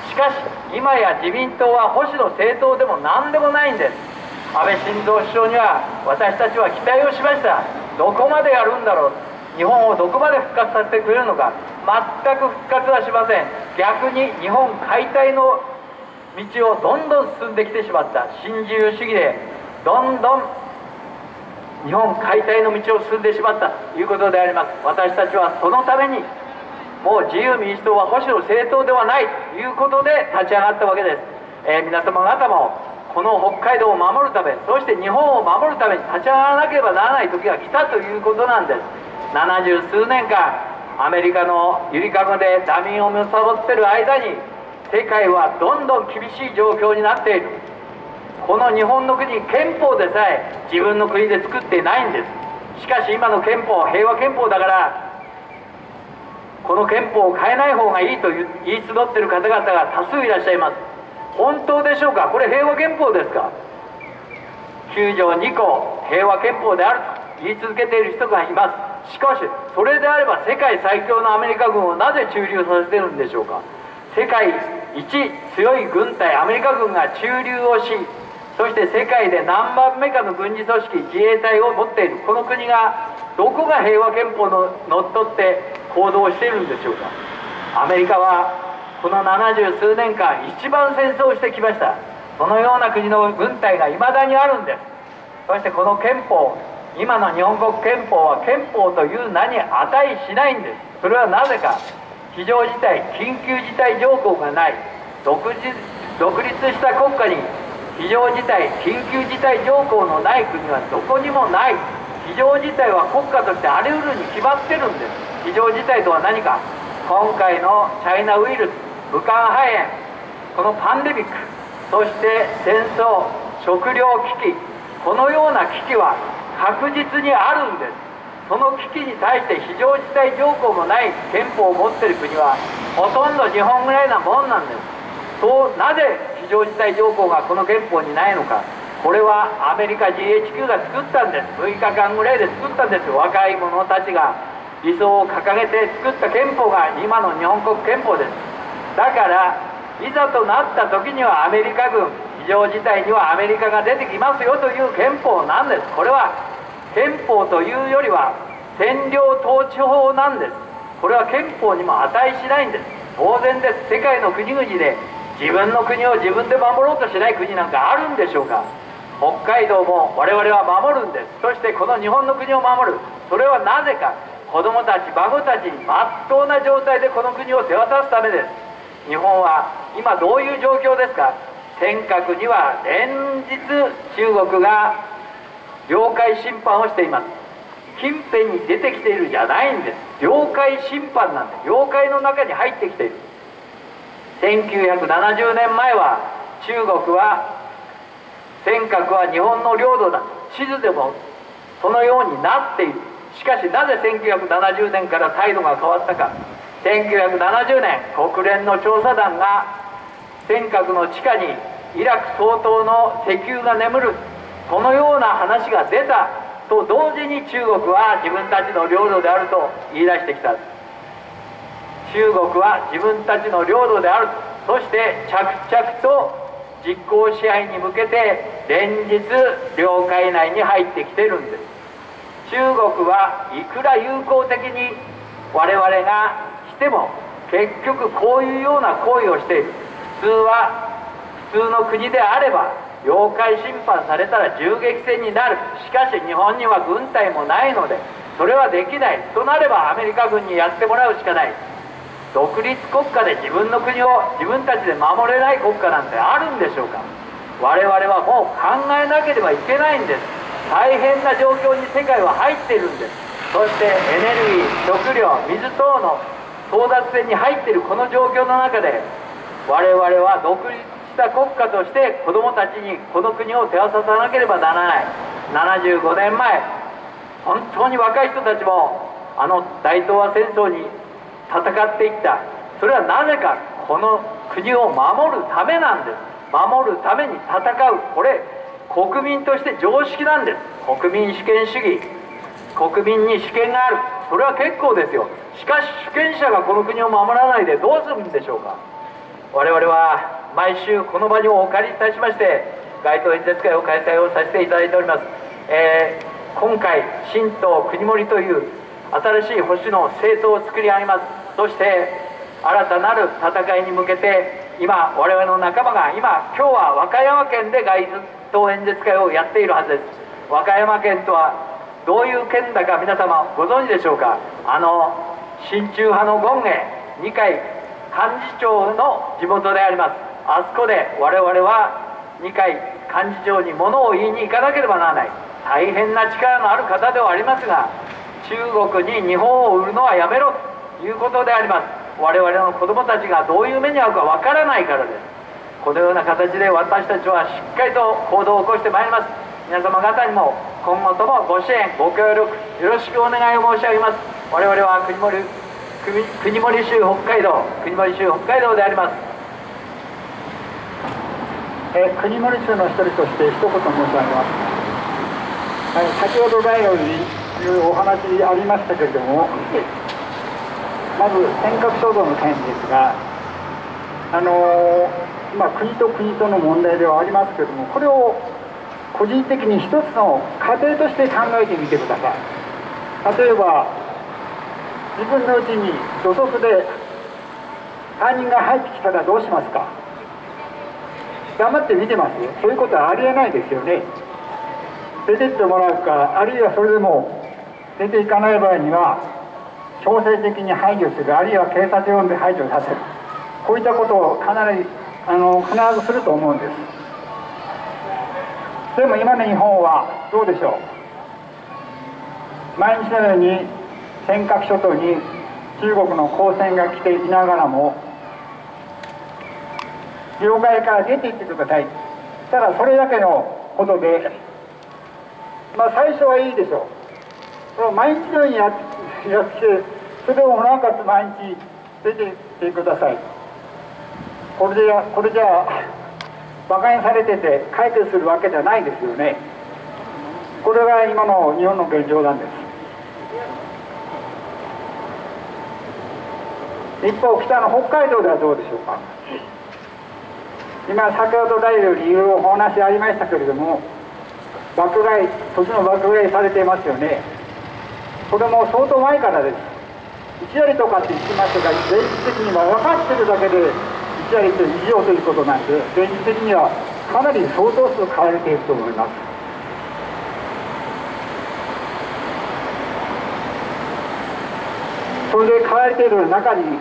しかし今や自民党は保守の政党でも何でもないんです。安倍晋三首相には私たちは期待をしました。どこまでやるんだろう、日本をどこまで復活させてくれるのか。全く復活はしません。逆に日本解体の道をどんどん進んできてしまった。新自由主義でどんどん日本解体の道を進んでしまったということであります。私たちはそのためにもう自由民主党は保守の政党ではないということで立ち上がったわけです。えー、皆様方もこの北海道を守るため、そして日本を守るために立ち上がらなければならない時が来たということなんです。ななじゅうすうねんかんアメリカのゆりかごでダ民を貪っている間に世界はどんどん厳しい状況になっている。この日本の国、憲法でさえ自分の国で作っていないんです。しかし今の憲法、平和憲法だからこの憲法を変えない方がいいと言い集っている方々が多数いらっしゃいます。本当でしょうか。これ平和憲法ですか。きゅうじょうにこ平和憲法であると言い続けている人がいます。しかしそれであれば世界最強のアメリカ軍をなぜ駐留させているんでしょうか。世界一強い軍隊アメリカ軍が駐留をし、そして世界で何番目かの軍事組織自衛隊を持っているこの国がどこが平和憲法ののっとって行動しているんでしょうか。アメリカはこのななじゅうすうねんかん一番戦争をしてきました。そのような国の軍隊がいまだにあるんです。そしてこの憲法、今の日本国憲法は憲法という名に値しないんです。それはなぜか。非常事態緊急事態条項がない、独自独立した国家に非常事態緊急事態条項のない国はどこにもない。非常事態は国家としてあり得るに決まってるんです。非常事態とは何か。今回のチャイナウイルス、武漢肺炎、このパンデミック、そして戦争、食糧危機、このような危機は確実にあるんです。その危機に対して非常事態条項もない憲法を持っている国はほとんど日本ぐらいなもんなんです。そうなぜ非常事態条項がこの憲法にないのか。これはアメリカ ジーエイチキュー が作ったんです。むいかかんぐらいで作ったんです。若い者たちが理想を掲げて作った憲法が今の日本国憲法です。だからいざとなった時にはアメリカ軍、非常事態にはアメリカが出てきますよという憲法なんです。これは憲法というよりは占領統治法なんです。これは憲法にも値しないんです。当然です。世界の国々で自分の国を自分で守ろうとしない国なんかあるんでしょうか。北海道も我々は守るんです。そしてこの日本の国を守る。それはなぜか。子供たち孫たちにまっとうな状態でこの国を手渡すためです。日本は今どういう状況ですか。尖閣には連日中国が領海侵犯をしています。近辺に出てきているじゃないんです。領海侵犯なんです。領海の中に入ってきている。せんきゅうひゃくななじゅうねんまえは中国は尖閣は日本の領土だと地図でもそのようになっている。しかしなぜせんきゅうひゃくななじゅうねんから態度が変わったか。せんきゅうひゃくななじゅうねん国連の調査団が尖閣の地下にイラク総統の石油が眠る、そのような話が出たと同時に中国は自分たちの領土であると言い出してきた。中国は自分たちの領土であると、そして着々と実効支配に向けて連日領海内に入ってきてるんです。中国はいくら友好的に我々がしても結局こういうような行為をしている。普通は普通の国であれば領海侵犯されたら銃撃戦になる。しかし日本には軍隊もないのでそれはできない。となればアメリカ軍にやってもらうしかない。独立国家で自分の国を自分たちで守れない国家なんてあるんでしょうか。我々はもう考えなければいけないんです。大変な状況に世界は入っているんです。そしてエネルギー、食料、水等の争奪戦に入っているこの状況の中で我々は独立した国家として子どもたちにこの国を手渡さなければならない。ななじゅうごねんまえ本当に若い人たちもあの大東亜戦争に戦っていった。それはなぜかこの国を守るためなんです。守るために戦う。これ国民として常識なんです。国民主権主義、国民に主権がある。それは結構ですよ。しかし主権者がこの国を守らないでどうするんでしょうか。我々は毎週この場にお借りいたしまして街頭演説会を開催をさせていただいております。えー、今回新党国盛という新しい保守の政党を作り上げます。そして新たなる戦いに向けて今我々の仲間が今今日は和歌山県で街頭演説会をやっているはずです。和歌山県とはどういう件だか皆様ご存知でしょうか。あの親中派の権現二階幹事長の地元であります。あそこで我々は二階幹事長に物を言いに行かなければならない。大変な力のある方ではありますが、中国に日本を売るのはやめろということであります。我々の子どもたちがどういう目に遭うかわからないからです。このような形で私たちはしっかりと行動を起こしてまいります。皆様方にも今後ともご支援ご協力よろしくお願いを申し上げます。我々は国森国国森州北海道国森州北海道であります。 え国森州の一人として一言申し上げます。はい、先ほど来よりいうお話ありましたけれども、まず尖閣諸島の件ですが、あのー、まあ、国と国との問題ではありますけれども、これを個人的に一つの過程として考えてみてください。例えば自分のうちに土足で他人が入ってきたらどうしますか。黙って見てます？そういうことはありえないですよね。出てってもらうか、あるいはそれでも出ていかない場合には強制的に排除する、あるいは警察呼んで排除させる、こういったことをかなりあの必ずすると思うんです。でも今の日本はどうでしょう。毎日のように尖閣諸島に中国の公船が来ていながらも、領海から出て行ってください、ただそれだけのことで、まあ最初はいいでしょう。毎日のようにやってやってそれをなおかつ毎日出て行ってください。これでこれじゃあ馬鹿にされてて解決するわけじゃないですよね。これが今の日本の現状なんです。一方北の北海道ではどうでしょうか。今先ほど来よりいろいろお話ありましたけれども、爆買い土地の爆買いされていますよね。これも相当前からです。いち割とかって言ってましたが、現実的には分かってるだけでいち割と以上ということなんで、現実的にはかなり相当数買われていると思います。それで買われている中に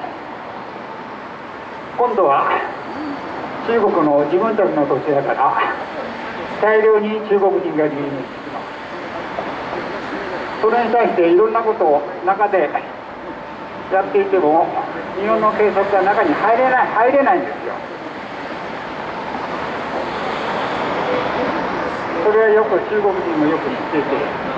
今度は中国の自分たちの土地だから大量に中国人が流入してきます。それに対していろんなことを中でやっていても日本の警察は中に入れない入れないんですよ。それはよく中国人もよく知っていて、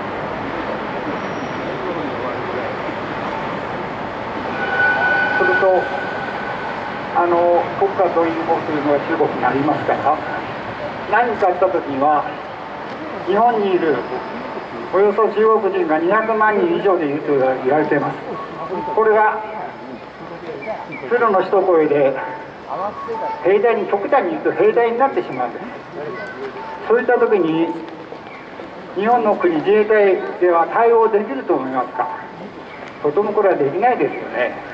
それとあの国家という国というのは中国にありますから、何かあった時には日本にいるおよそ中国人がにひゃくまんにん以上でいると言われています。これが鶴の一声で兵隊に極端に言うと兵隊になってしまうんです。そういった時に日本の国自衛隊では対応できると思いますか。とてもこれはできないですよね。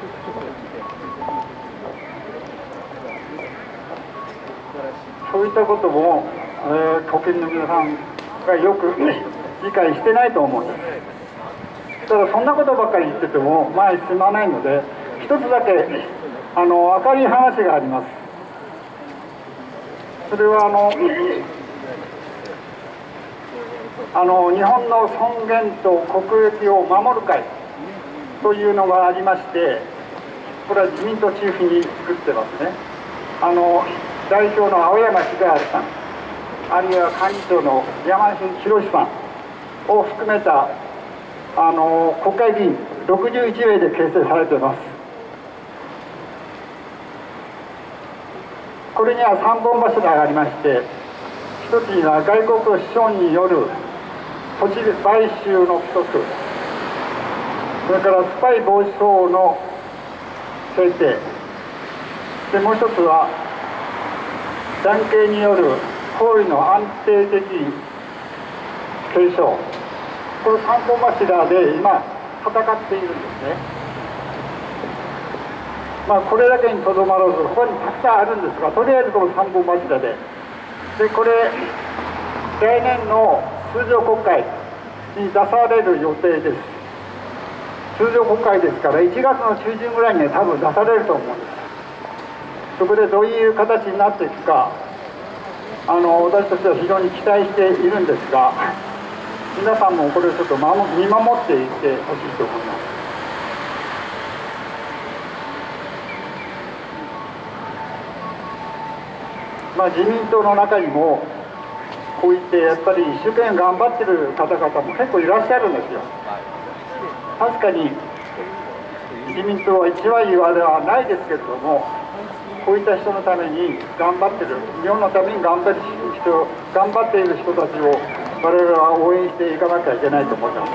そういったことも、えー、国民の皆さんがよく理解してないと思うんです。ただそんなことばっかり言ってても前に進まないので、一つだけあの明るい話があります。それはあのあの日本の尊厳と国益を守る会というのがありまして、これは自民党チーフに作ってますね。あの代表の青山茂春さん、あるいは幹事長の山梨博さんを含めたあの国会議員ろくじゅういちめいで形成されています。これにはさんぼん柱がありまして、一つには外国資本による土地買収の規則、それからスパイ防止法の制定で、もう一つは男系による行為の安定的継承、このさんぼん柱で今戦っているんですね。まあこれだけにとどまらず他にたくさんあるんですが、とりあえずこのさんぼん柱ででこれ来年の通常国会に出される予定です。通常国会ですからいちがつの中旬ぐらいには多分出されると思うんです。そこでどういう形になっていくか、あの私たちは非常に期待しているんですが、皆さんもこれをちょっと見守っていってほしいと思います。まあ、自民党の中にもこう言ってやっぱり一生懸命頑張ってる方々も結構いらっしゃるんですよ。確かに自民党は一枚岩ではないですけれども、こういった人のために頑張ってる、日本のために頑張る人、頑張っている人たちを我々は応援していかなきゃいけないと思います。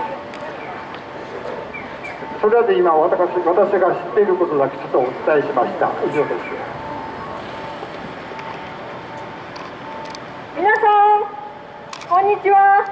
それで今私、私が知っていることだけちょっとお伝えしました。以上です。 皆さんこんにちは。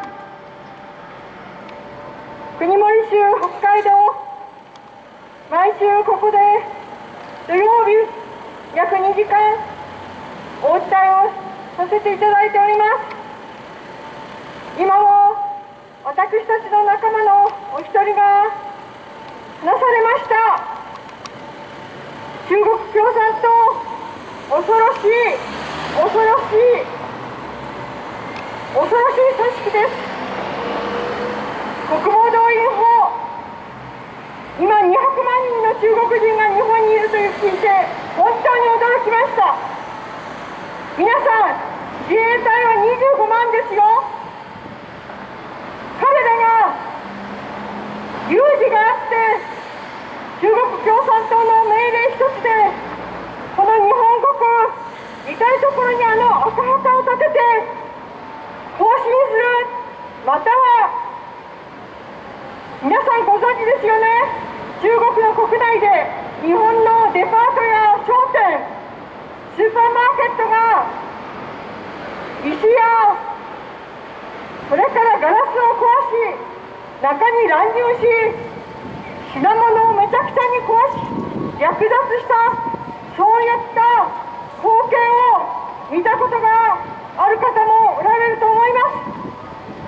国盛州北海道、毎週ここで土曜日約にじかんお伝えをさせていただいております。今も私たちの仲間のお一人が話されました。中国共産党、恐ろしい恐ろしい恐ろしい組織です。国防動員法、今にひゃくまんにんの中国人が日本にいるという聞いて本当に驚きました。皆さん、自衛隊はにじゅうごまんですよ。彼らが有事があって中国共産党の命令一つでこの日本国至る所にあの赤旗を立てて行進する、または皆さんご存知ですよね。中国の国内で日本のデパートや商店、スーパーマーケットが石やそれからガラスを壊し、中に乱入し、品物をめちゃくちゃに壊し略奪した、そういった光景を見たことがある方もおられると思います。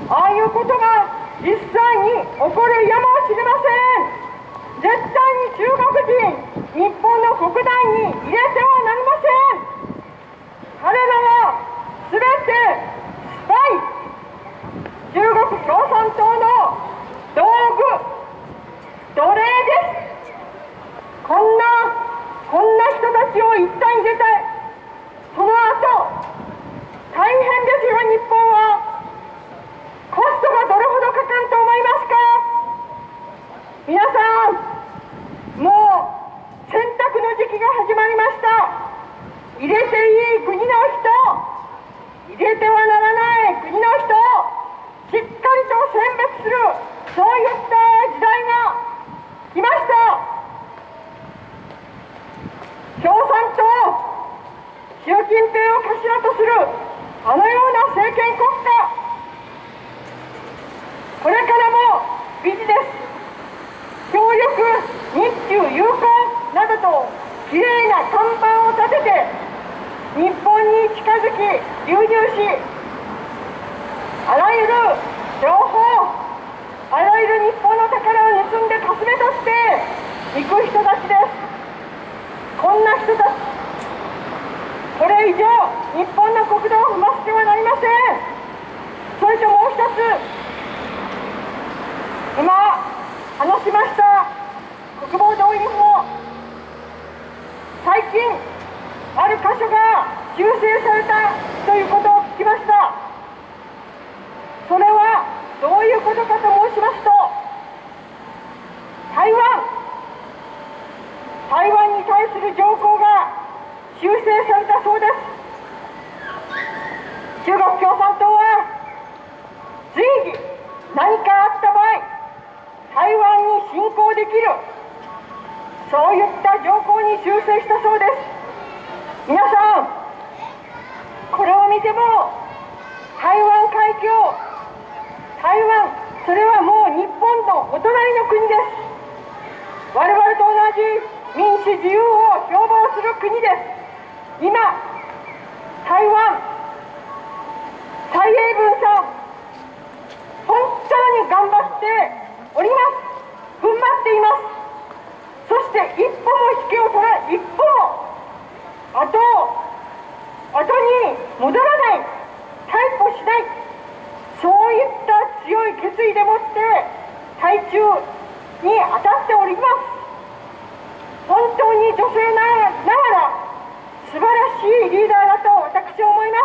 ああいうことが実際に起こるやもしれません。絶対に中国人、日本の国内に入れてはなりません。彼らは全てスパイ、中国共産党の道具、奴隷です。こんなこんな人たちを一体に入れたい。その後大変ですよ。日本はコストがどれほどかかると思いますか。皆さん、もう選択の時期が始まりました。入れていい国の人、入れてはならない国の人をしっかりと選別する、そういった時代が来ました。共産党、習近平を頭とするあのような政権国家、これからもビジネス、協力、日中友好などときれいな看板を立てて日本に近づき流入し、あらゆる情報、あらゆる日本の宝を盗んでかすめ取っていく人たちです。こんな人たち、これ以上日本の国土を踏ませてはなりません。それともう一つ、今話しました国防動員法、最近ある箇所が修正されたということを聞きました。それはどういうことかと申しますと、台湾台湾に対する条項が修正されたそうです。中国共産党は随時何かあった場合、台湾に侵攻できる、そういった条項に修正したそうです。皆さん、これを見ても台湾海峡、台湾、それはもう日本のお隣の国です。我々と同じ民主自由を標榜する国です。今、台湾、蔡英文さん、本当に頑張戻らない、退歩しない、そういった強い決意でもって対中に当たっております。本当に女性ながら素晴らしいリーダーだと私は思います。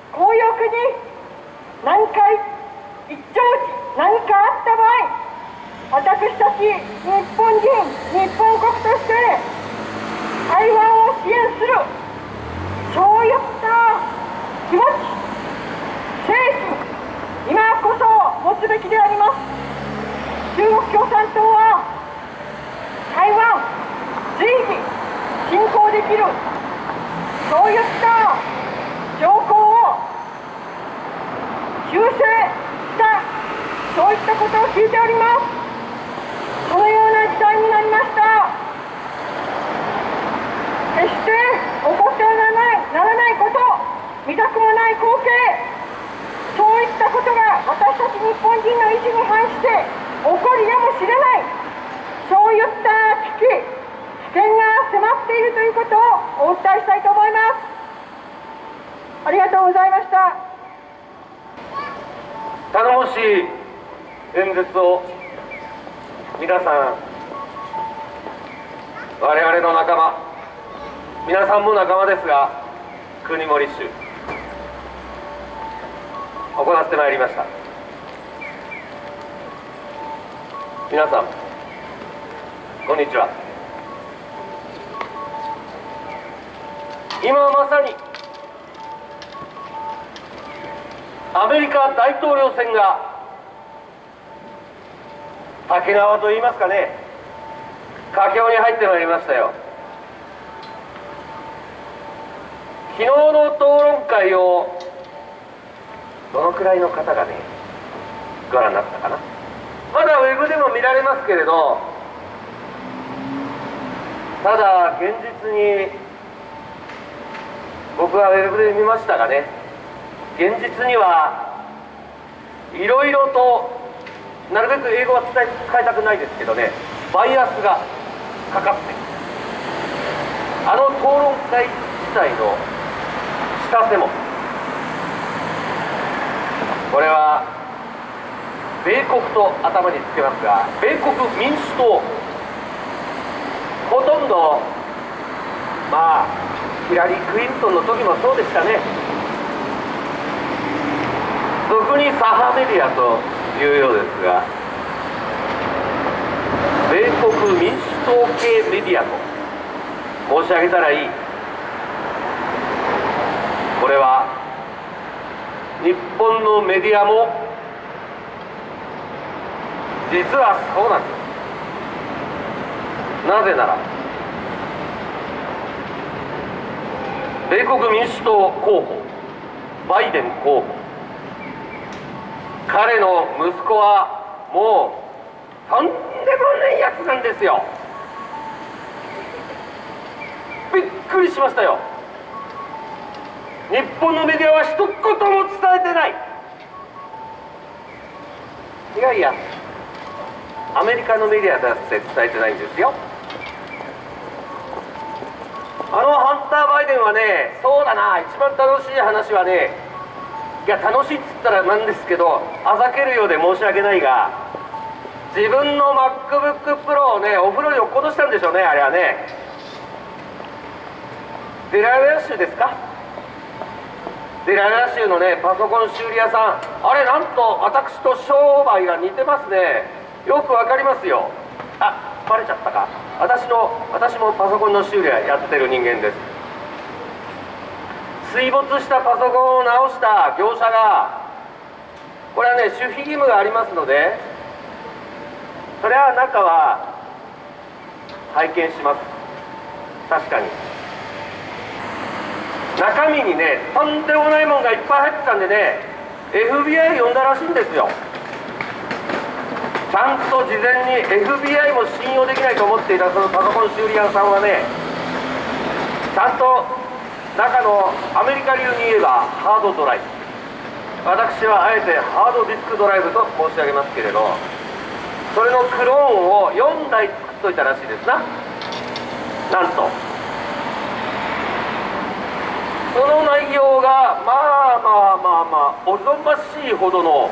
公約に何か一朝時何かあった場合、私たち日本人、日本国として台湾を支援する、そういった気持ち、精神、今こそ持つべきであります。中国共産党は台湾随時侵攻できる、そういった条項を修正した、そういったことを聞いております。そのような時代になりました。決して起こってはならない、ならないこと、見たくもない光景、そういったことが私たち日本人の意思に反して起こるやもしれない、そういった危機、危険が迫っているということをお伝えしたいと思います。ありがとうございました。 頼もしい演説を皆さん、我々の仲間、皆さんも仲間ですが、国盛衆行ってまいりました。皆さんこんにちは。今まさにアメリカ大統領選が竹川といいますかね、佳境に入ってまいりましたよ。昨日の討論会をどのくらいの方がねご覧になったかな。まだウェブでも見られますけれど、ただ現実に僕はウェブで見ましたがね、現実にはいろいろと、なるべく英語は伝え使いたくないですけどね、バイアスがかかって、あの討論会自体の下手も、これは米国と頭につけますが、米国民主党、ほとんどまあヒラリー・クリントンの時もそうでしたね、俗に左派メディアというようですが、米国民主党系メディアと申し上げたらいい。これは日本のメディアも実はそうなんです。なぜなら米国民主党候補バイデン候補、彼の息子はもうとんでもないやつなんですよ。びっくりしましたよ。日本のメディアは一言も伝えてない。いやいや、アメリカのメディアだって伝えてないんですよ。あのハンター・バイデンはね、そうだな、一番楽しい話はね、いや楽しいっつったらなんですけど、あざけるようで申し訳ないが、自分の MacBook Pro をね、お風呂に落っことしたんでしょうね、あれはね。デラウェア州ですか、デラウェア州のね、パソコン修理屋さん、あれなんと私と商売が似てますね。よくわかりますよ。あ、バレちゃったか。私の私もパソコンの修理屋やってる人間です。水没したパソコンを直した業者が、これはね、守秘義務がありますので、それは中は拝見します。確かに中身にね、とんでもないもんがいっぱい入ってたんでね、 エフビーアイ 呼んだらしいんですよ。ちゃんと事前に エフビーアイ も信用できないと思っていたそのパソコン修理屋さんはね、ちゃんと中のアメリカ流に言えばハードドライブ、私はあえてハードディスクドライブと申し上げますけれど、それのクローンをよんだい作っといたらしいですな。なんとその内容がまあまあまあまあおぞましいほどの、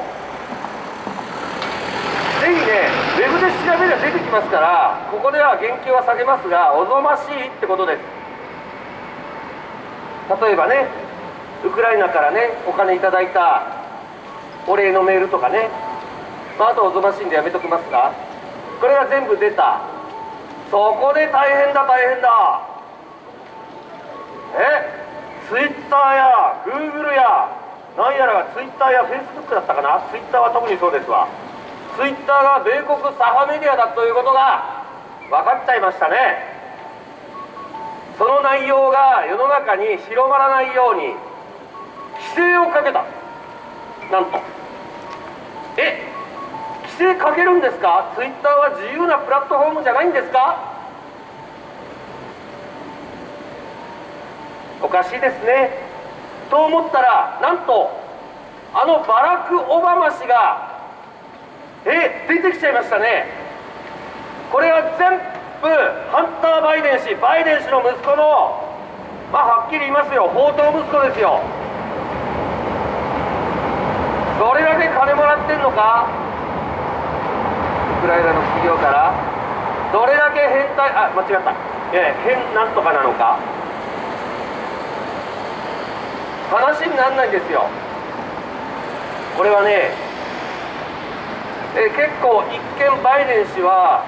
ぜひねウェブで調べれば出てきますから、ここでは言及は避けますが、おぞましいってことです。例えばね、ウクライナからねお金いただいたお礼のメールとかね、まあ、あとおぞましいんでやめときますが、これが全部出た。そこで大変だ大変だ。えツイッターやグーグルやなんやらが、ツイッターやフェイスブックだったかな、ツイッターは特にそうですわ。ツイッターが米国左派メディアだということが分かっちゃいましたね。その内容が世の中に広まらないように規制をかけた。なんとえ規制かけるんですか。ツイッターは自由なプラットフォームじゃないんですか。おかしいですね。と思ったら、なんとあのバラク・オバマ氏がえ出てきちゃいましたね。これは全部ハンター・バイデン氏、バイデン氏の息子の、まあはっきり言いますよ、宝刀息子ですよ。どれだけ金もらってんのか、ウクライナの企業から。どれだけ変態、あ間違った、え変なんとかなのか、話にならないんですよ。これはね、え結構一見バイデン氏は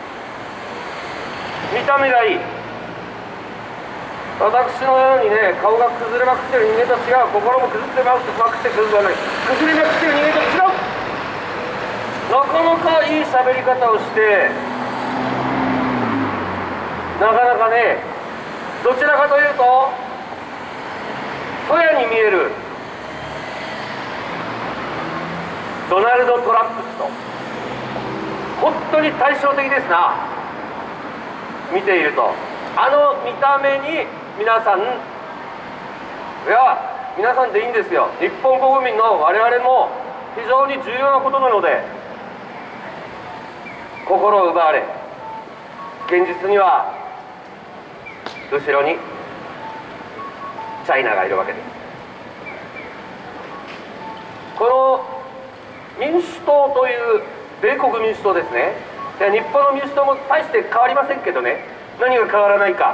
見た目がいい。私のようにね顔が崩れまくってる人間と違う、心も崩れまくって崩れまくってる人間と違う。なかなかいい喋り方をして、なかなかね、どちらかというとそやに見えるドナルド・トランプ氏と本当に対照的ですな。見ているとあの見た目に皆さん、いや皆さんでいいんですよ、日本国民の我々も非常に重要なことなので心を奪われ、現実には後ろにチャイナがいるわけです。この民主党という米国民主党ですね。いや日本の民主党も大して変わりませんけどね、何が変わらないか、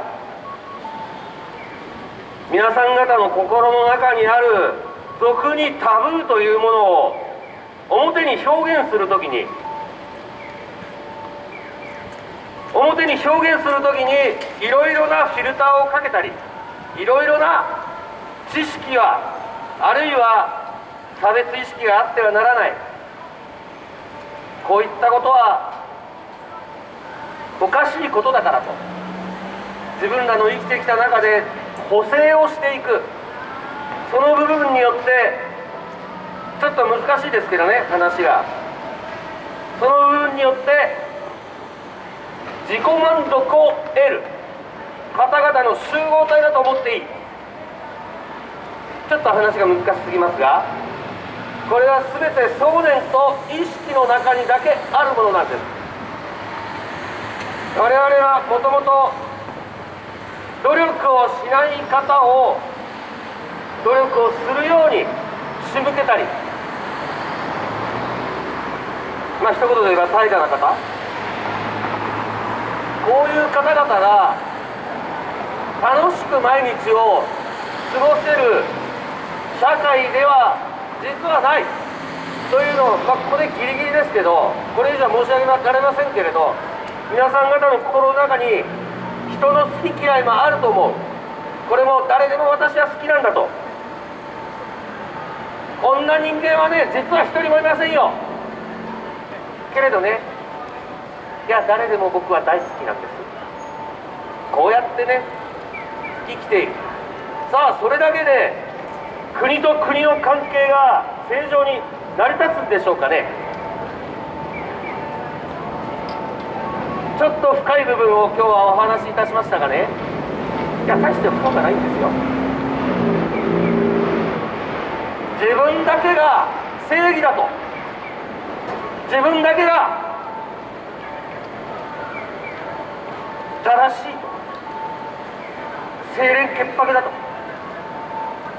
皆さん方の心の中にある俗にタブーというものを表に表現するときに表に表現するときにいろいろなフィルターをかけたり、いろいろな知識はあるいは差別意識があってはならない、こういったことはおかしいことだからと、自分らの生きてきた中で補正をしていく、その部分によってちょっと難しいですけどね話が、その部分によって自己満足を得る方々の集合体だと思っていい。ちょっと話が難しすぎますが、これは全て想念と意識の中にだけあるものなんです。我々はもともと努力をしない方を努力をするように仕向けたり、まあ一言で言えば怠惰な方、こういう方々が楽しく毎日を過ごせる社会では実はないというのを、まあ、ここでギリギリですけど、これ以上申し上げられませんけれど、皆さん方の心の中に人の好き嫌いもあると思う。これも誰でも私は好きなんだと。こんな人間はね実は一人もいませんよ。けれどね、いや誰でも僕は大好きなんです。こうやってね生きている。さあそれだけで国と国の関係が正常に成り立つんでしょうかね。ちょっと深い部分を今日はお話しいたしましたがね、いや大して深くないんですよ。自分だけが正義だと、自分だけが正しいと、清廉潔白だと、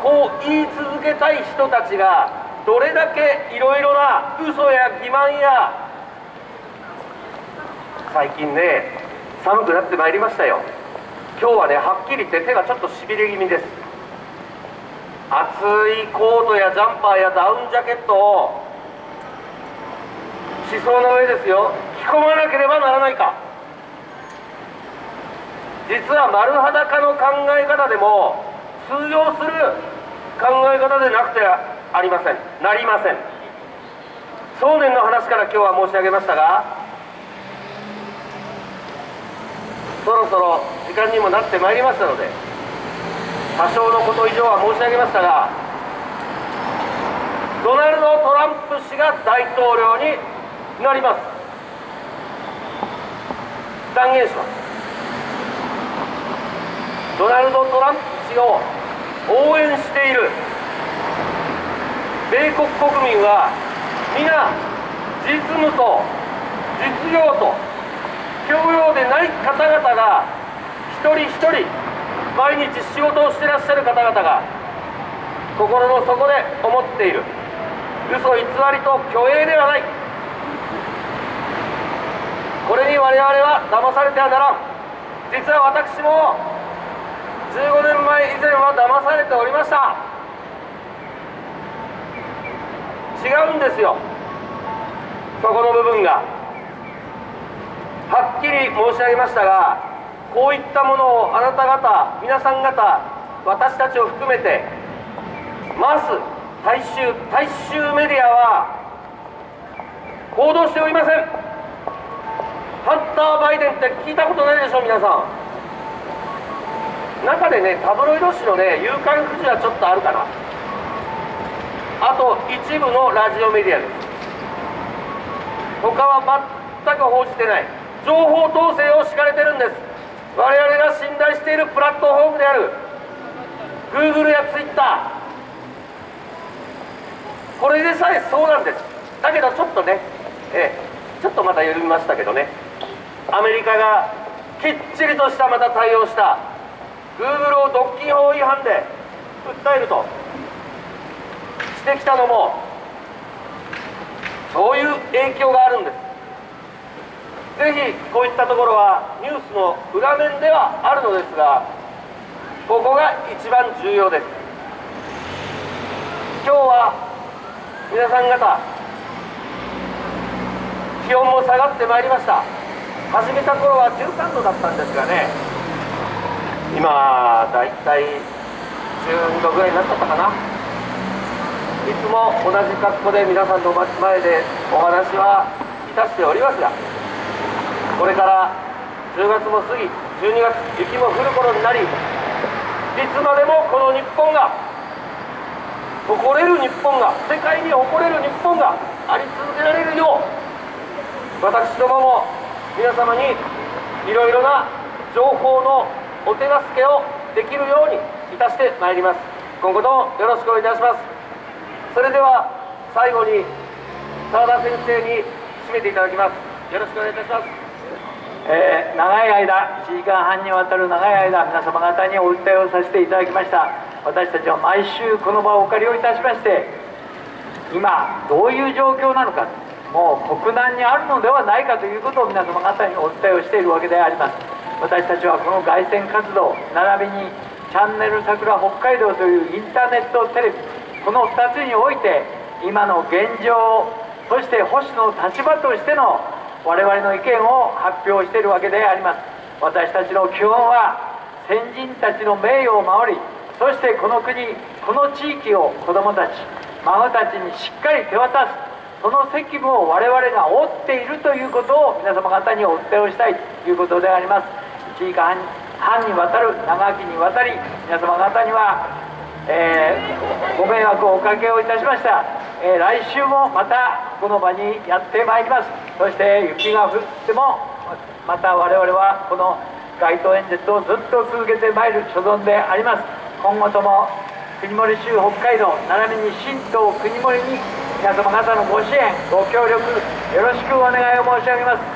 こう言い続けたい人たちがどれだけいろいろな嘘や欺瞞や、最近ね寒くなってまいりましたよ。今日はねはっきり言って手がちょっとしびれ気味です。厚いコートやジャンパーやダウンジャケットを思想の上ですよ着込まなければならないか。実は丸裸の考え方でも通用する考え方でなくてはありませんなりません。送電の話から今日は申し上げましたが、そろそろ時間にもなってまいりましたので、多少のこと以上は申し上げましたが、ドナルド・トランプ氏が大統領になります。断言します。ドナルド・トランプ氏を応援している米国国民は皆実務と実業と教養でない方々が一人一人毎日仕事をしていらっしゃる方々が心の底で思っている嘘偽りと虚栄ではない、これに我々は騙されてはならん。実は私もじゅうごねんまえ以前は騙されておりました。違うんですよ、そこの部分がはっきり申し上げましたが、こういったものをあなた方皆さん方私たちを含めてマス大衆大衆メディアは報道しておりません。ハンター・バイデンって聞いたことないでしょ皆さん。中でねタブロイド紙のね「夕刊フジ」はちょっとあるかな。あと一部のラジオメディアです。他は全く報じてない。情報統制を敷かれてるんです。我々が信頼しているプラットフォームである Google や Twitter、 これでさえそうなんです。だけどちょっとね、ええ、ちょっとまた緩みましたけどね、アメリカがきっちりとしたまた対応した Google を独禁法違反で訴えるとしてきたのもそういう影響があるんです。ぜひこういったところはニュースの裏面ではあるのですが、ここが一番重要です。今日は皆さん方気温も下がってまいりました。始めた頃はじゅうさんどだったんですがね、今だいたいじゅうにどぐらいになっちゃったかな。いつも同じ格好で皆さんの前でお話はいたしておりますが、これからじゅうがつも過ぎじゅうにがつ雪も降る頃になり、いつまでもこの日本が誇れる日本が世界に誇れる日本があり続けられるよう、私どもも皆様にいろいろな情報のお手助けをできるようにいたしてまいります。今後ともよろしくお願いいたします。それでは最後に澤田先生に締めていただきます。よろしくお願いいたします。 えー、長い間いちじかんはんにわたる長い間皆様方にお訴えをさせていただきました。私たちは毎週この場をお借りをいたしまして、今どういう状況なのか、もう国難にあるのではないかということを皆様方にお伝えをしているわけであります。私たちはこの凱旋活動並びにチャンネル桜北海道というインターネットテレビ、このふたつにおいて今の現状、そして保守の立場としての我々の意見を発表しているわけであります。私たちの基本は先人たちの名誉を守り、そしてこの国この地域を子どもたち孫たちにしっかり手渡す、その責務を我々が負っているということを皆様方にお伝えをしたいということであります。いちじかんはんにわたる長きにわたり皆様方には、えー、ご迷惑をおかけをいたしました。えー、来週もまたこの場にやってまいります。そして雪が降ってもまた我々はこの街頭演説をずっと続けてまいる所存であります。今後とも国盛州北海道並びに新東国盛に皆様方のご支援ご協力よろしくお願いを申し上げます。